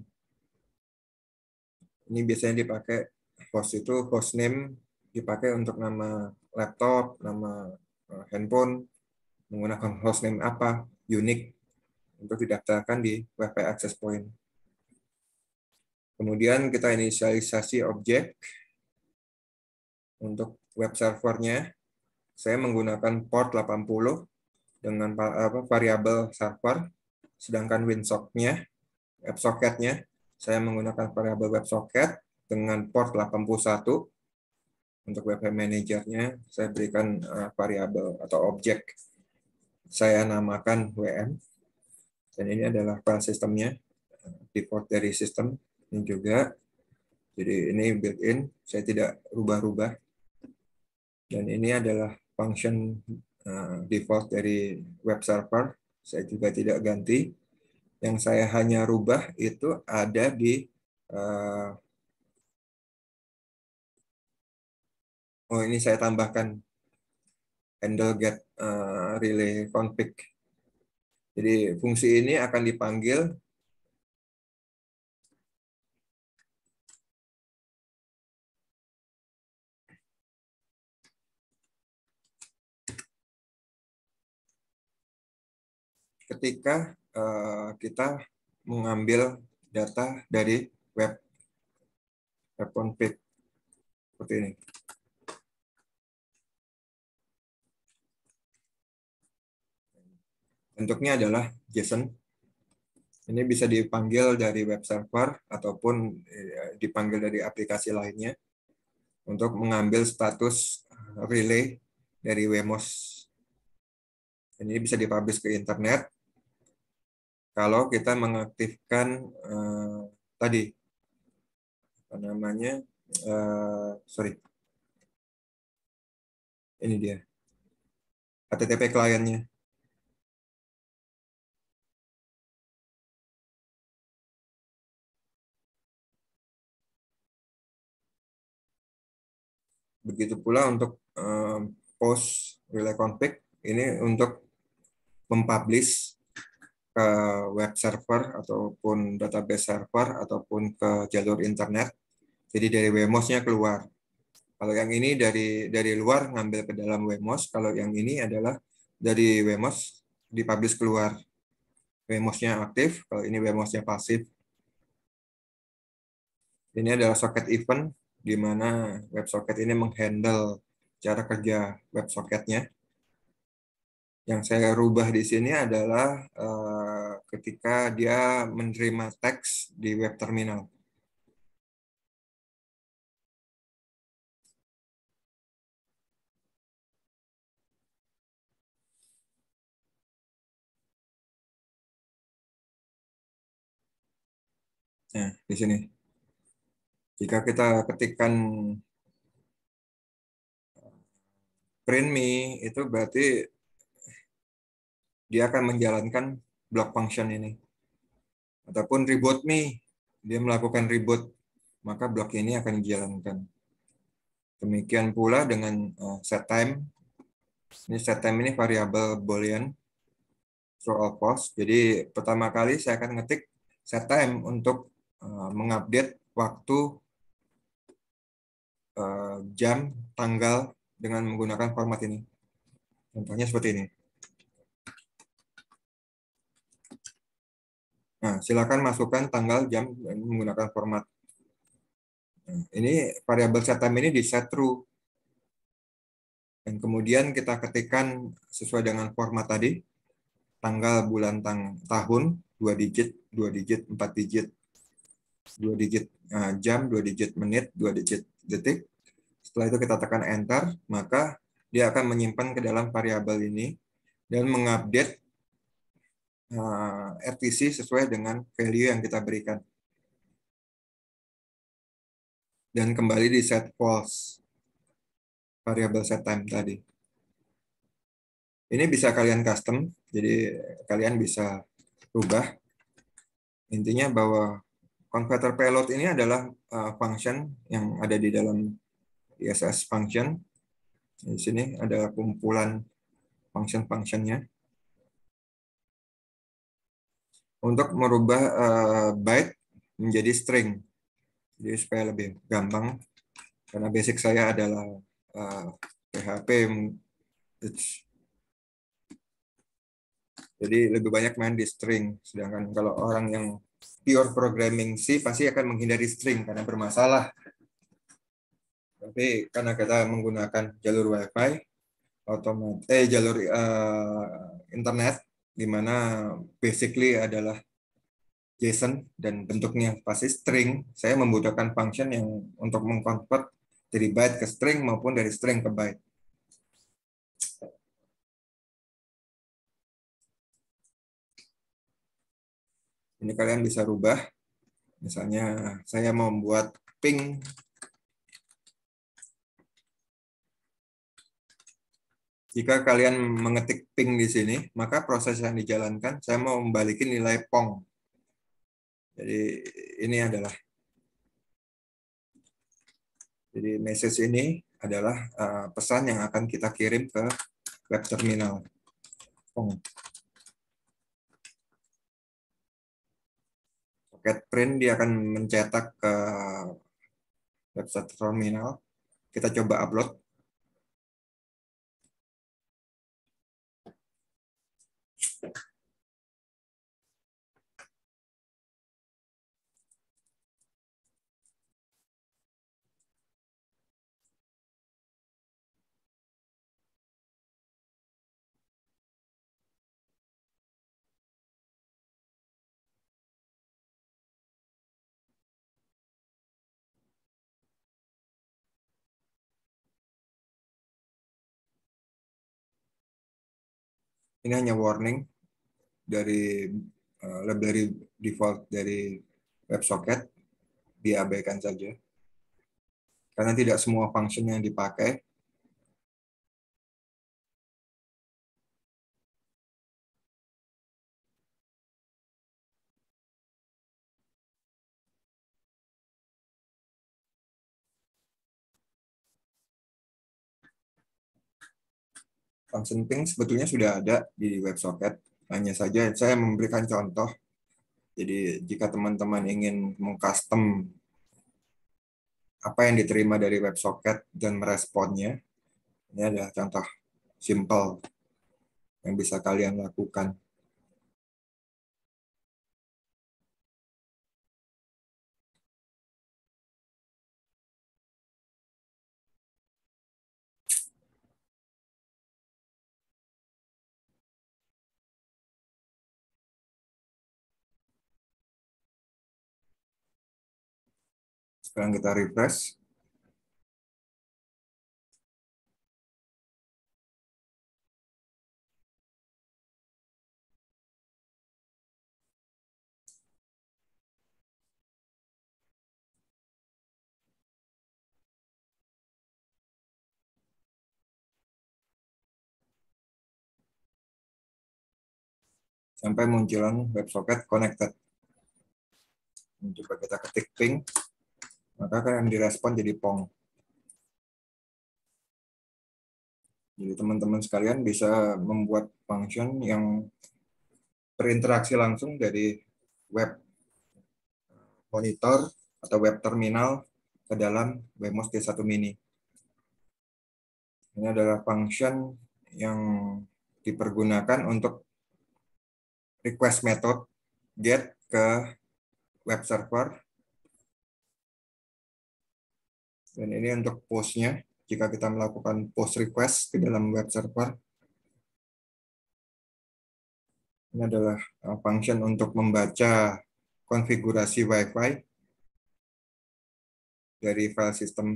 [SPEAKER 1] Ini biasanya dipakai host itu, host name dipakai untuk nama laptop, nama handphone, menggunakan host name apa, unik, untuk didaftarkan di Wi-Fi access point. Kemudian kita inisialisasi objek. Untuk web servernya, saya menggunakan port 80 dengan variabel server, sedangkan WinSocket-nya, WebSocket-nya, saya menggunakan variabel WebSocket dengan port 81. Untuk Wi-Fi Manager-nya, saya berikan variabel atau objek, saya namakan WM. Dan ini adalah file sistemnya, default dari sistem ini juga. Jadi ini built-in, saya tidak rubah-rubah. Dan ini adalah function default dari web server, saya juga tidak ganti. Yang saya hanya rubah itu ada di ini saya tambahkan handle get relay config. Jadi fungsi ini akan dipanggil ketika kita mengambil data dari web config seperti ini. Bentuknya adalah JSON. Ini bisa dipanggil dari web server ataupun dipanggil dari aplikasi lainnya untuk mengambil status relay dari WMOS. Ini bisa dipublish ke internet. kalau kita mengaktifkan tadi apa namanya, sorry, ini dia HTTP kliennya. Begitu pula untuk post relay config ini untuk mempublish ke web server ataupun database server ataupun ke jalur internet. Jadi dari WMOS-nya keluar. Kalau yang ini dari luar ngambil ke dalam WMOS, kalau yang ini adalah dari WMOS dipublish keluar. WMOS-nya aktif, kalau ini WMOS-nya pasif. Ini adalah socket event di mana WebSocket ini menghandle cara kerja WebSocket-nya. Yang saya rubah di sini adalah ketika dia menerima teks di web terminal. Nah, di sini. Jika kita ketikkan print me, itu berarti dia akan menjalankan block function ini. Ataupun reboot me, dia melakukan reboot, maka blok ini akan dijalankan. Demikian pula dengan set time. Ini set time ini variabel boolean true or false. Jadi pertama kali saya akan ngetik set time untuk mengupdate waktu, jam, tanggal dengan menggunakan format ini. Contohnya seperti ini. Nah, silakan masukkan tanggal, jam menggunakan format. Nah, ini variabel set time ini di set true. Dan kemudian kita ketikkan sesuai dengan format tadi, tanggal, bulan, tahun, 2 digit, 2 digit, 4 digit, 2 digit jam, 2 digit menit, 2 digit detik. Setelah itu kita tekan enter, maka dia akan menyimpan ke dalam variabel ini dan mengupdate RTC sesuai dengan value yang kita berikan. Dan kembali di set false, variabel set time tadi. Ini bisa kalian custom, jadi kalian bisa rubah. Intinya bahwa converter payload ini adalah function yang ada di dalam ISS function. Di sini ada kumpulan function-functionnya. Untuk merubah byte menjadi string. Jadi supaya lebih gampang, karena basic saya adalah PHP. Jadi lebih banyak main di string. Sedangkan kalau orang yang pure programming C pasti akan menghindari string karena bermasalah. Tapi karena kita menggunakan jalur WiFi, jalur internet, di mana basically adalah JSON dan bentuknya pasti string, saya membutuhkan function yang untuk mengkonvert dari byte ke string maupun dari string ke byte. Ini kalian bisa rubah. Misalnya saya mau membuat ping. Jika kalian mengetik ping di sini, maka proses yang dijalankan, saya mau membalikin nilai pong. Jadi ini adalah, jadi message ini adalah pesan yang akan kita kirim ke web terminal. Pong. Soket print dia akan mencetak ke website terminal. Kita coba upload. Ini hanya warning dari library default dari WebSocket diabaikan saja. Karena tidak semua function yang dipakai. Function ping sebetulnya sudah ada di WebSocket. Hanya saja saya memberikan contoh. Jadi jika teman-teman ingin mengcustom apa yang diterima dari WebSocket dan meresponnya, ini adalah contoh simple yang bisa kalian lakukan. Sekarang kita refresh. Sampai munculan WebSocket connected. Coba kita ketik ping, maka akan direspon jadi pong. Jadi teman-teman sekalian bisa membuat function yang berinteraksi langsung dari web monitor atau web terminal ke dalam Wemos D1 Mini. Ini adalah function yang dipergunakan untuk request method get ke web server. Dan ini untuk post-nya. Jika kita melakukan post request ke dalam web server. Ini adalah function untuk membaca konfigurasi Wi-Fi dari file system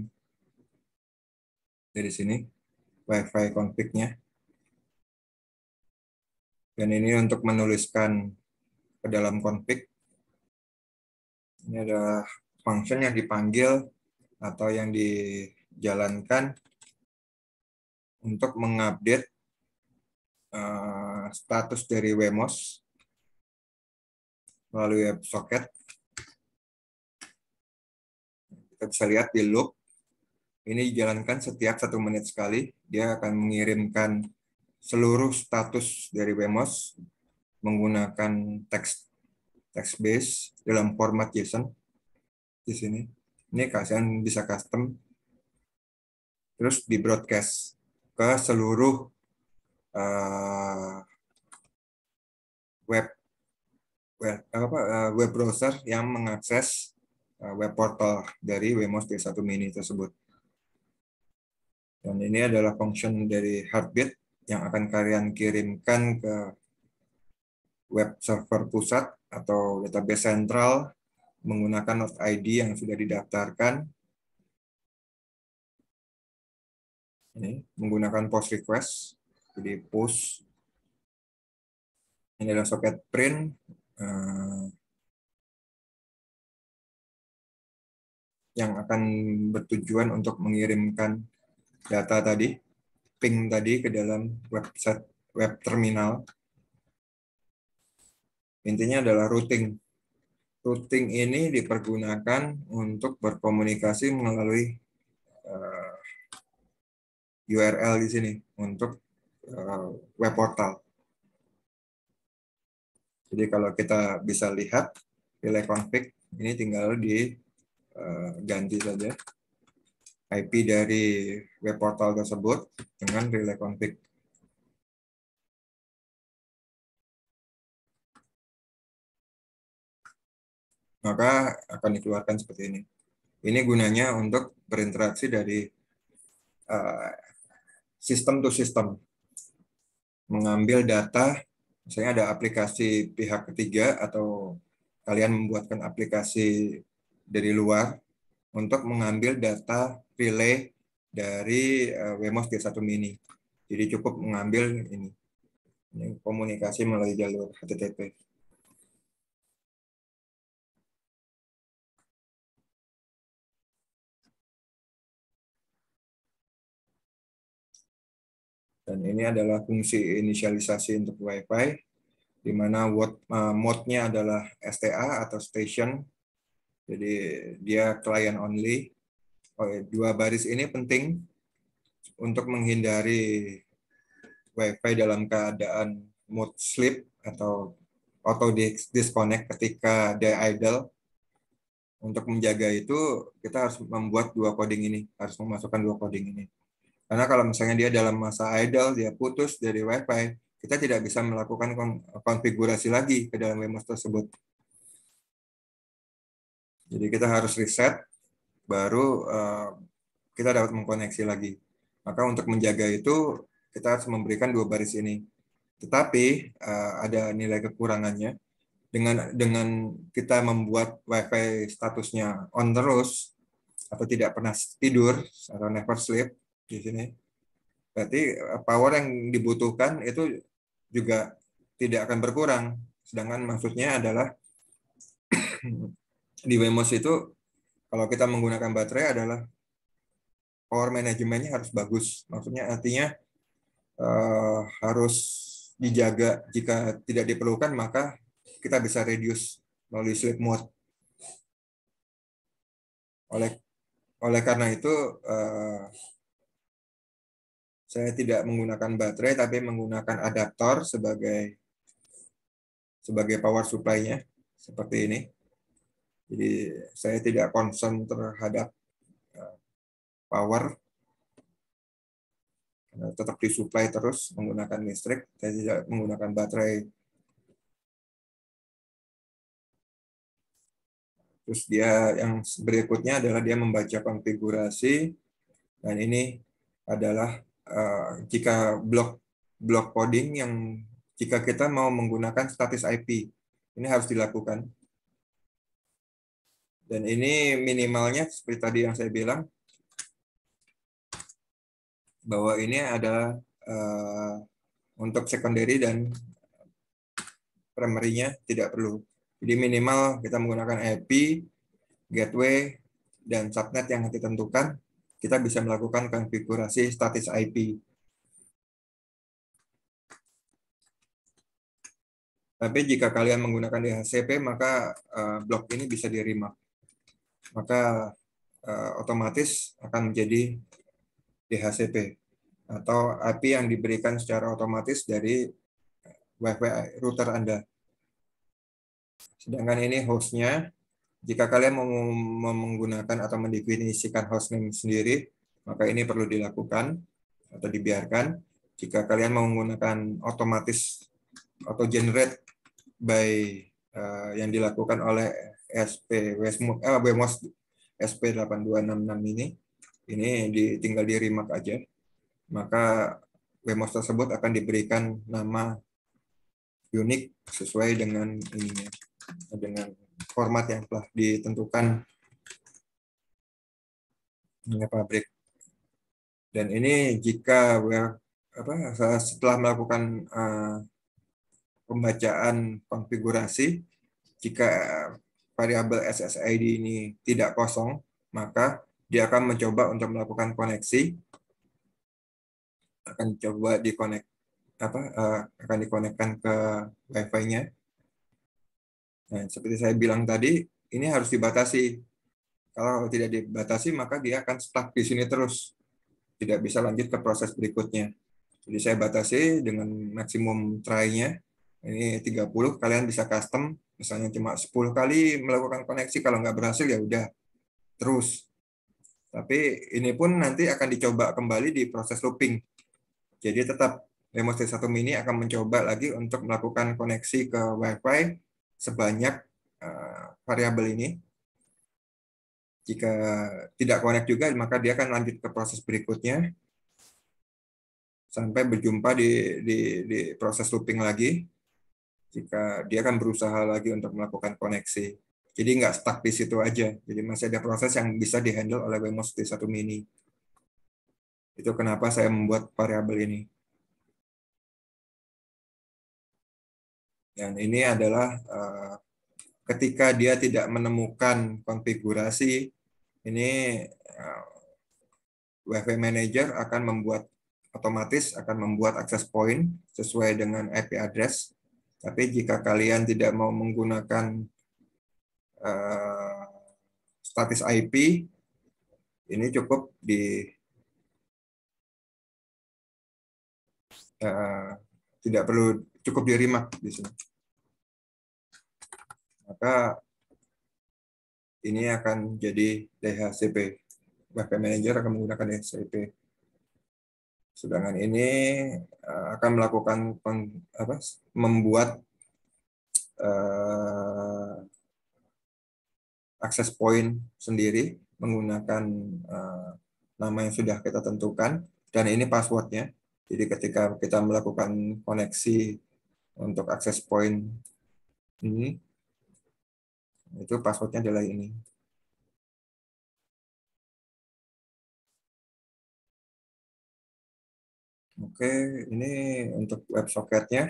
[SPEAKER 1] dari sini, Wi-Fi config-nya. Dan ini untuk menuliskan ke dalam config. Ini adalah function yang dipanggil atau yang dijalankan untuk mengupdate status dari Wemos melalui WebSocket. Kita bisa lihat di loop. Ini dijalankan setiap 1 menit sekali. Dia akan mengirimkan seluruh status dari Wemos menggunakan text base dalam format JSON di sini. Ini kalian bisa custom terus di broadcast ke seluruh web browser yang mengakses web portal dari Wemos D1 Mini tersebut. Dan ini adalah function dari Heartbeat yang akan kalian kirimkan ke web server pusat atau database sentral menggunakan node ID yang sudah didaftarkan. Ini menggunakan post request, jadi post. Ini adalah socket print yang akan bertujuan untuk mengirimkan data tadi, ping tadi ke dalam website web terminal. Intinya adalah routing. Routing ini dipergunakan untuk berkomunikasi melalui URL di sini untuk web portal. Jadi kalau kita bisa lihat relay config ini tinggal diganti saja IP dari web portal tersebut dengan relay config. Maka akan dikeluarkan seperti ini. Ini gunanya untuk berinteraksi dari sistem to sistem. Mengambil data, misalnya ada aplikasi pihak ketiga atau kalian membuatkan aplikasi dari luar untuk mengambil data relay dari Wemos D1 Mini. Jadi cukup mengambil ini komunikasi melalui jalur HTTP. Dan ini adalah fungsi inisialisasi untuk Wi-Fi, di mana mode-nya adalah STA atau station. Jadi dia client only. Dua baris ini penting untuk menghindari Wi-Fi dalam keadaan mode sleep atau auto disconnect ketika dia idle. Untuk menjaga itu kita harus membuat dua coding ini, harus memasukkan dua coding ini. Karena kalau misalnya dia dalam masa idle, dia putus dari Wi-Fi, kita tidak bisa melakukan konfigurasi lagi ke dalam WMOS tersebut. Jadi kita harus reset, baru kita dapat mengkoneksi lagi. Maka untuk menjaga itu, kita harus memberikan dua baris ini. Tetapi ada nilai kekurangannya. Dengan kita membuat Wi-Fi statusnya on terus, atau tidak pernah tidur, atau never sleep di sini, berarti power yang dibutuhkan itu juga tidak akan berkurang. Sedangkan maksudnya adalah di WMOS itu kalau kita menggunakan baterai adalah power manajemennya harus bagus. Maksudnya artinya harus dijaga, jika tidak diperlukan maka kita bisa reduce melalui sleep mode. Oleh karena itu saya tidak menggunakan baterai tapi menggunakan adaptor sebagai power supply-nya seperti ini. Jadi saya tidak concern terhadap power, tetap disuplai terus menggunakan listrik. Saya tidak menggunakan baterai. Terus dia yang berikutnya adalah dia membaca konfigurasi, dan ini adalah jika blok coding yang jika kita mau menggunakan status IP, ini harus dilakukan. Dan ini minimalnya seperti tadi yang saya bilang, bahwa ini adalah untuk secondary dan primary-nya tidak perlu. Jadi minimal kita menggunakan IP, gateway, dan subnet yang ditentukan, kita bisa melakukan konfigurasi status IP. Tapi jika kalian menggunakan DHCP, maka blok ini bisa di-remap. Maka otomatis akan menjadi DHCP atau IP yang diberikan secara otomatis dari Wi-Fi router Anda. Sedangkan ini hostnya, jika kalian mau menggunakan atau mendefinisikan hostname sendiri, maka ini perlu dilakukan atau dibiarkan. Jika kalian mau menggunakan otomatis atau generate by yang dilakukan oleh WMOS SP8266 ini tinggal di remark aja. Maka WMOS tersebut akan diberikan nama unik sesuai dengan ininya, dengan format yang telah ditentukan oleh pabrik. Dan ini jika setelah melakukan pembacaan konfigurasi, jika variabel SSID ini tidak kosong, maka dia akan mencoba untuk melakukan koneksi, akan coba akan dikonekkan ke Wi-Fi-nya. Nah, seperti saya bilang tadi, ini harus dibatasi. Kalau tidak dibatasi, maka dia akan stuck di sini terus. Tidak bisa lanjut ke proses berikutnya. Jadi saya batasi dengan maksimum try-nya. Ini 30, kalian bisa custom. Misalnya cuma 10 kali melakukan koneksi, kalau nggak berhasil ya udah. Terus. Tapi ini pun nanti akan dicoba kembali di proses looping. Jadi tetap WMOS T1 Mini akan mencoba lagi untuk melakukan koneksi ke Wi-Fi sebanyak variabel ini. Jika tidak connect juga, maka dia akan lanjut ke proses berikutnya sampai berjumpa di proses looping lagi. Jika dia akan berusaha lagi untuk melakukan koneksi. Jadi nggak stuck di situ aja. Jadi masih ada proses yang bisa dihandle oleh WMOS T1 Mini. Itu kenapa saya membuat variabel ini. Dan ini adalah ketika dia tidak menemukan konfigurasi, ini Wi-Fi Manager akan membuat otomatis akan membuat access point sesuai dengan IP address. Tapi jika kalian tidak mau menggunakan status IP, ini cukup tidak perlu, cukup di remark di sini. Maka ini akan jadi DHCP. Web Manager akan menggunakan DHCP. Sedangkan ini akan melakukan membuat access point sendiri menggunakan nama yang sudah kita tentukan, dan ini passwordnya. Jadi ketika kita melakukan koneksi untuk access point ini, itu passwordnya adalah ini. Oke, ini untuk WebSocket-nya.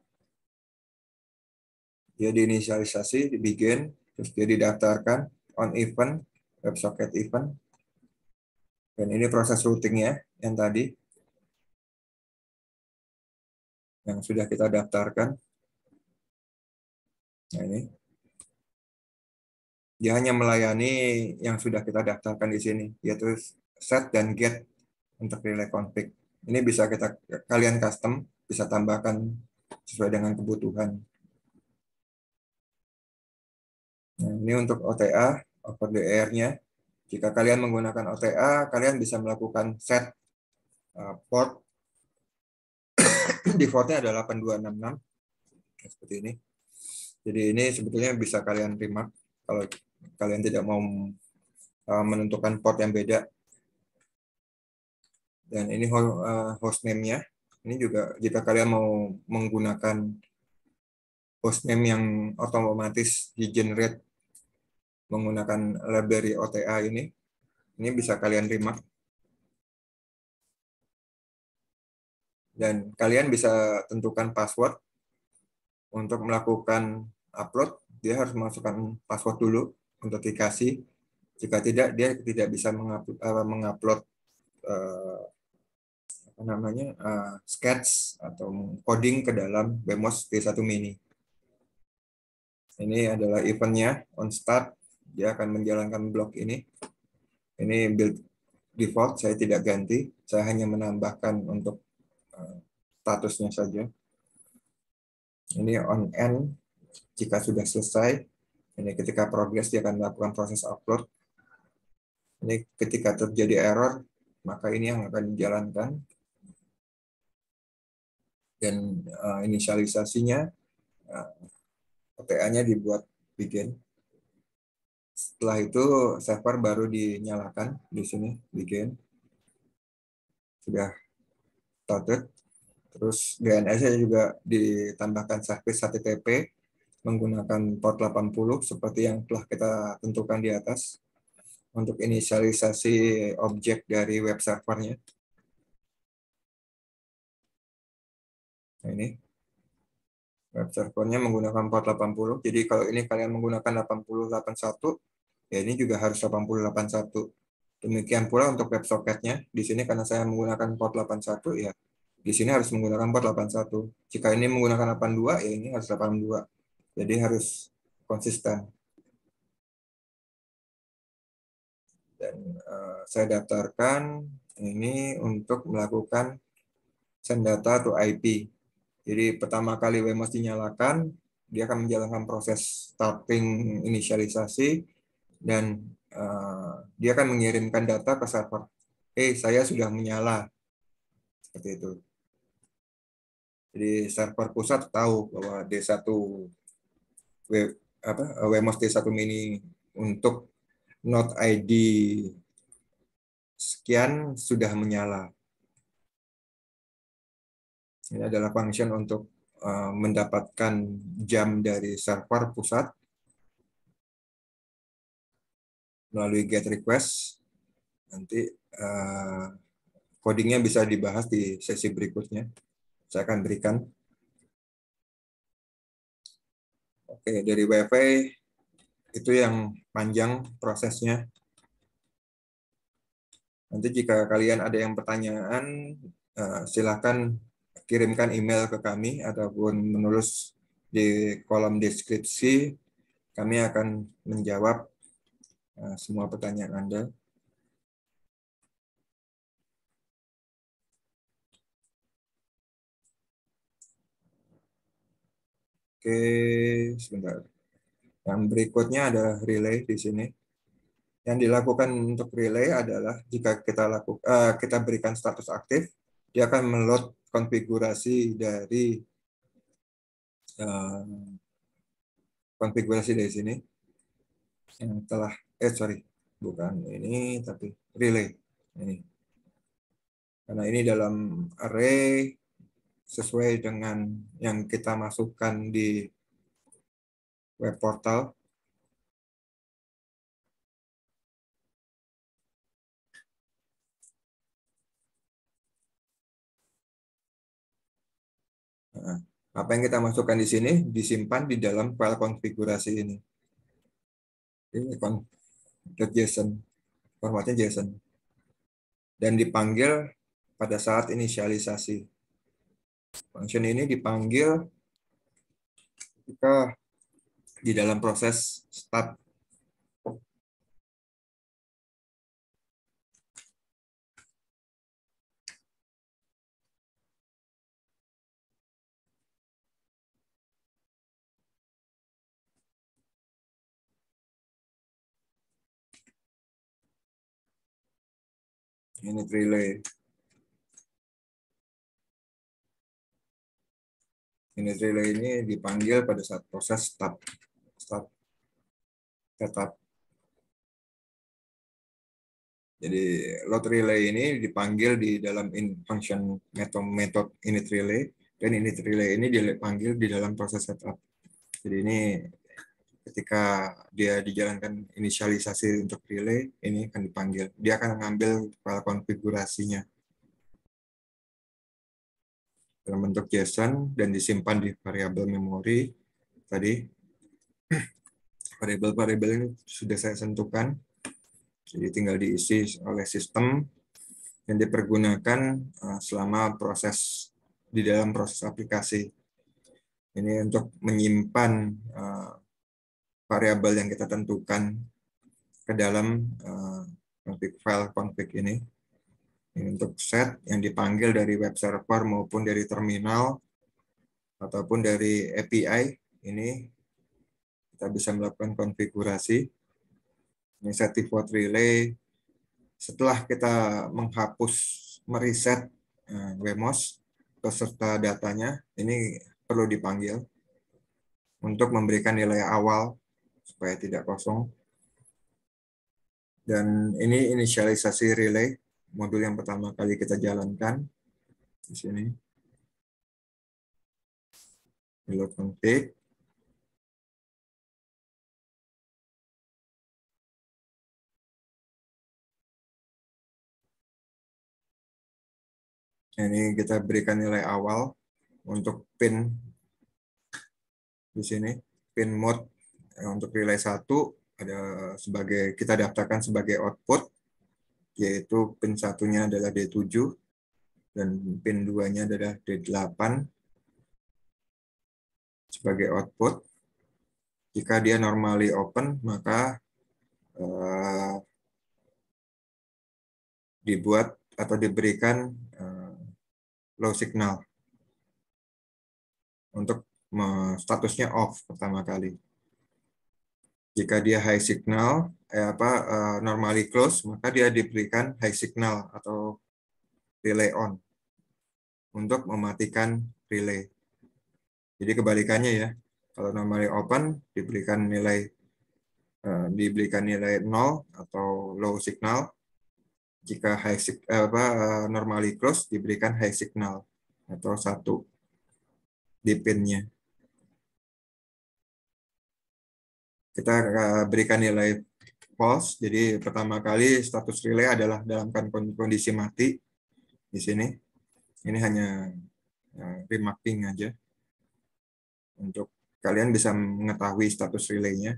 [SPEAKER 1] Dia diinisialisasi, begin, terus dia didaftarkan on event, WebSocket event. Dan ini proses routingnya yang tadi, yang sudah kita daftarkan. Nah ini. Dia hanya melayani yang sudah kita daftarkan di sini, yaitu set dan get untuk relay config. Ini bisa kalian custom, bisa tambahkan sesuai dengan kebutuhan. Nah, ini untuk OTA, over the air-nya. Jika kalian menggunakan OTA, kalian bisa melakukan set port. Defaultnya adalah 8266, seperti ini. Jadi ini sebetulnya bisa kalian remark kalau kalian tidak mau menentukan port yang beda. Dan ini hostname-nya. Ini juga jika kalian mau menggunakan hostname yang otomatis di-generate menggunakan library OTA ini bisa kalian remark. Dan kalian bisa tentukan password untuk melakukan upload. Dia harus masukkan password dulu untuk dikasih. Jika tidak, dia tidak bisa mengupload sketch atau coding ke dalam BEMOS D1 Mini. Ini adalah eventnya on start. Dia akan menjalankan blok ini. Ini build default, saya tidak ganti. Saya hanya menambahkan untuk statusnya saja. Ini on end. Jika sudah selesai, ini ketika progress dia akan melakukan proses upload. Ini ketika terjadi error, maka ini yang akan dijalankan. Dan inisialisasinya, OTA-nya dibuat begin. Setelah itu server baru dinyalakan di sini begin. Sudah started. Terus DNS-nya juga ditambahkan service HTTP menggunakan port 80 seperti yang telah kita tentukan di atas untuk inisialisasi objek dari web servernya. Nah, ini web servernya menggunakan port 80. Jadi kalau ini kalian menggunakan 8081, ya ini juga harus 8081. Demikian pula untuk WebSocket-nya. Di sini karena saya menggunakan port 81, ya di sini harus menggunakan port 81. Jika ini menggunakan 82, ya ini harus 82. Jadi harus konsisten. Dan saya daftarkan ini untuk melakukan send data to IP. Jadi pertama kali WMOS dinyalakan, dia akan menjalankan proses starting inisialisasi dan dia akan mengirimkan data ke server. Saya sudah menyala. Seperti itu. Jadi server pusat tahu bahwa D1 WMOS D1 Mini untuk node ID sekian sudah menyala. Ini adalah function untuk mendapatkan jam dari server pusat melalui get request. Nanti codingnya bisa dibahas di sesi berikutnya. Saya akan berikan. Oke, dari WiFi itu yang panjang prosesnya. Nanti jika kalian ada yang pertanyaan, silakan kirimkan email ke kami ataupun menulis di kolom deskripsi. Kami akan menjawab semua pertanyaan Anda. Oke, sebentar. Yang berikutnya adalah relay di sini. Yang dilakukan untuk relay adalah jika kita berikan status aktif, dia akan meload konfigurasi dari sini yang telah bukan ini tapi relay ini, karena ini dalam array sesuai dengan yang kita masukkan di web portal. Nah, apa yang kita masukkan di sini disimpan di dalam file konfigurasi ini. Ini .json, formatnya JSON, dan dipanggil pada saat inisialisasi. Function ini dipanggil ketika di dalam proses start. Ini relay. Ini relay ini dipanggil pada saat proses start setup. Jadi load relay ini dipanggil di dalam function method init relay, dan init relay ini dipanggil di dalam proses setup. Jadi ini ketika dia dijalankan inisialisasi untuk relay, ini akan dipanggil. Dia akan mengambil file konfigurasinya dalam bentuk JSON dan disimpan di variabel memori. Tadi variabel-variabel ini sudah saya sentuhkan, jadi tinggal diisi oleh sistem yang dipergunakan selama di dalam proses aplikasi. Ini untuk menyimpan variabel yang kita tentukan ke dalam file config ini. Ini untuk set yang dipanggil dari web server maupun dari terminal ataupun dari API. Ini kita bisa melakukan konfigurasi. Ini set default relay. Setelah kita mereset WMOS beserta datanya, ini perlu dipanggil untuk memberikan nilai awal supaya tidak kosong. Dan ini inisialisasi relay, modul yang pertama kali kita jalankan di sini. Reload config. Ini kita berikan nilai awal untuk pin di sini, pin mode untuk relay 1 ada kita daftarkan sebagai output, yaitu pin 1-nya adalah D7 dan pin 2-nya adalah D8 sebagai output. Jika dia normally open, maka dibuat atau diberikan low signal untuk statusnya off pertama kali. Jika dia high signal, normally close, maka dia diberikan high signal atau relay on untuk mematikan relay. Jadi kebalikannya ya. Kalau normally open diberikan nilai 0 atau low signal. Jika normally close diberikan high signal atau 1 di pinnya. Kita berikan nilai false. Jadi pertama kali status relay adalah dalam kondisi mati di sini. Ini hanya remarking aja untuk kalian bisa mengetahui status relaynya.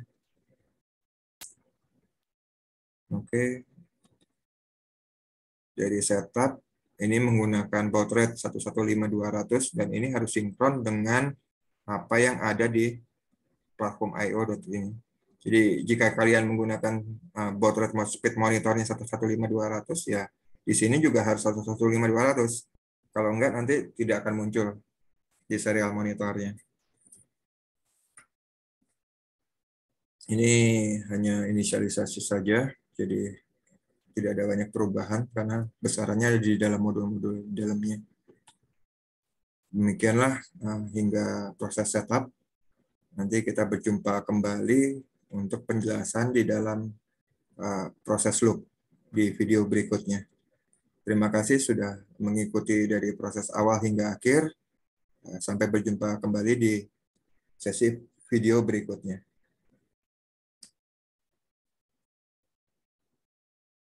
[SPEAKER 1] Oke. Dari setup ini menggunakan baud rate 115200 dan ini harus sinkron dengan apa yang ada di platform IO.ini. Jadi jika kalian menggunakan baud rate speed monitornya 115200 ya di sini juga harus 115200. Kalau enggak nanti tidak akan muncul di serial monitornya. Ini hanya inisialisasi saja, jadi tidak ada banyak perubahan karena besarannya ada di dalam modul-modul dalamnya. Demikianlah hingga proses setup. Nanti kita berjumpa kembali untuk penjelasan di dalam proses loop di video berikutnya. Terima kasih sudah mengikuti dari proses awal hingga akhir. Sampai berjumpa kembali di sesi video berikutnya.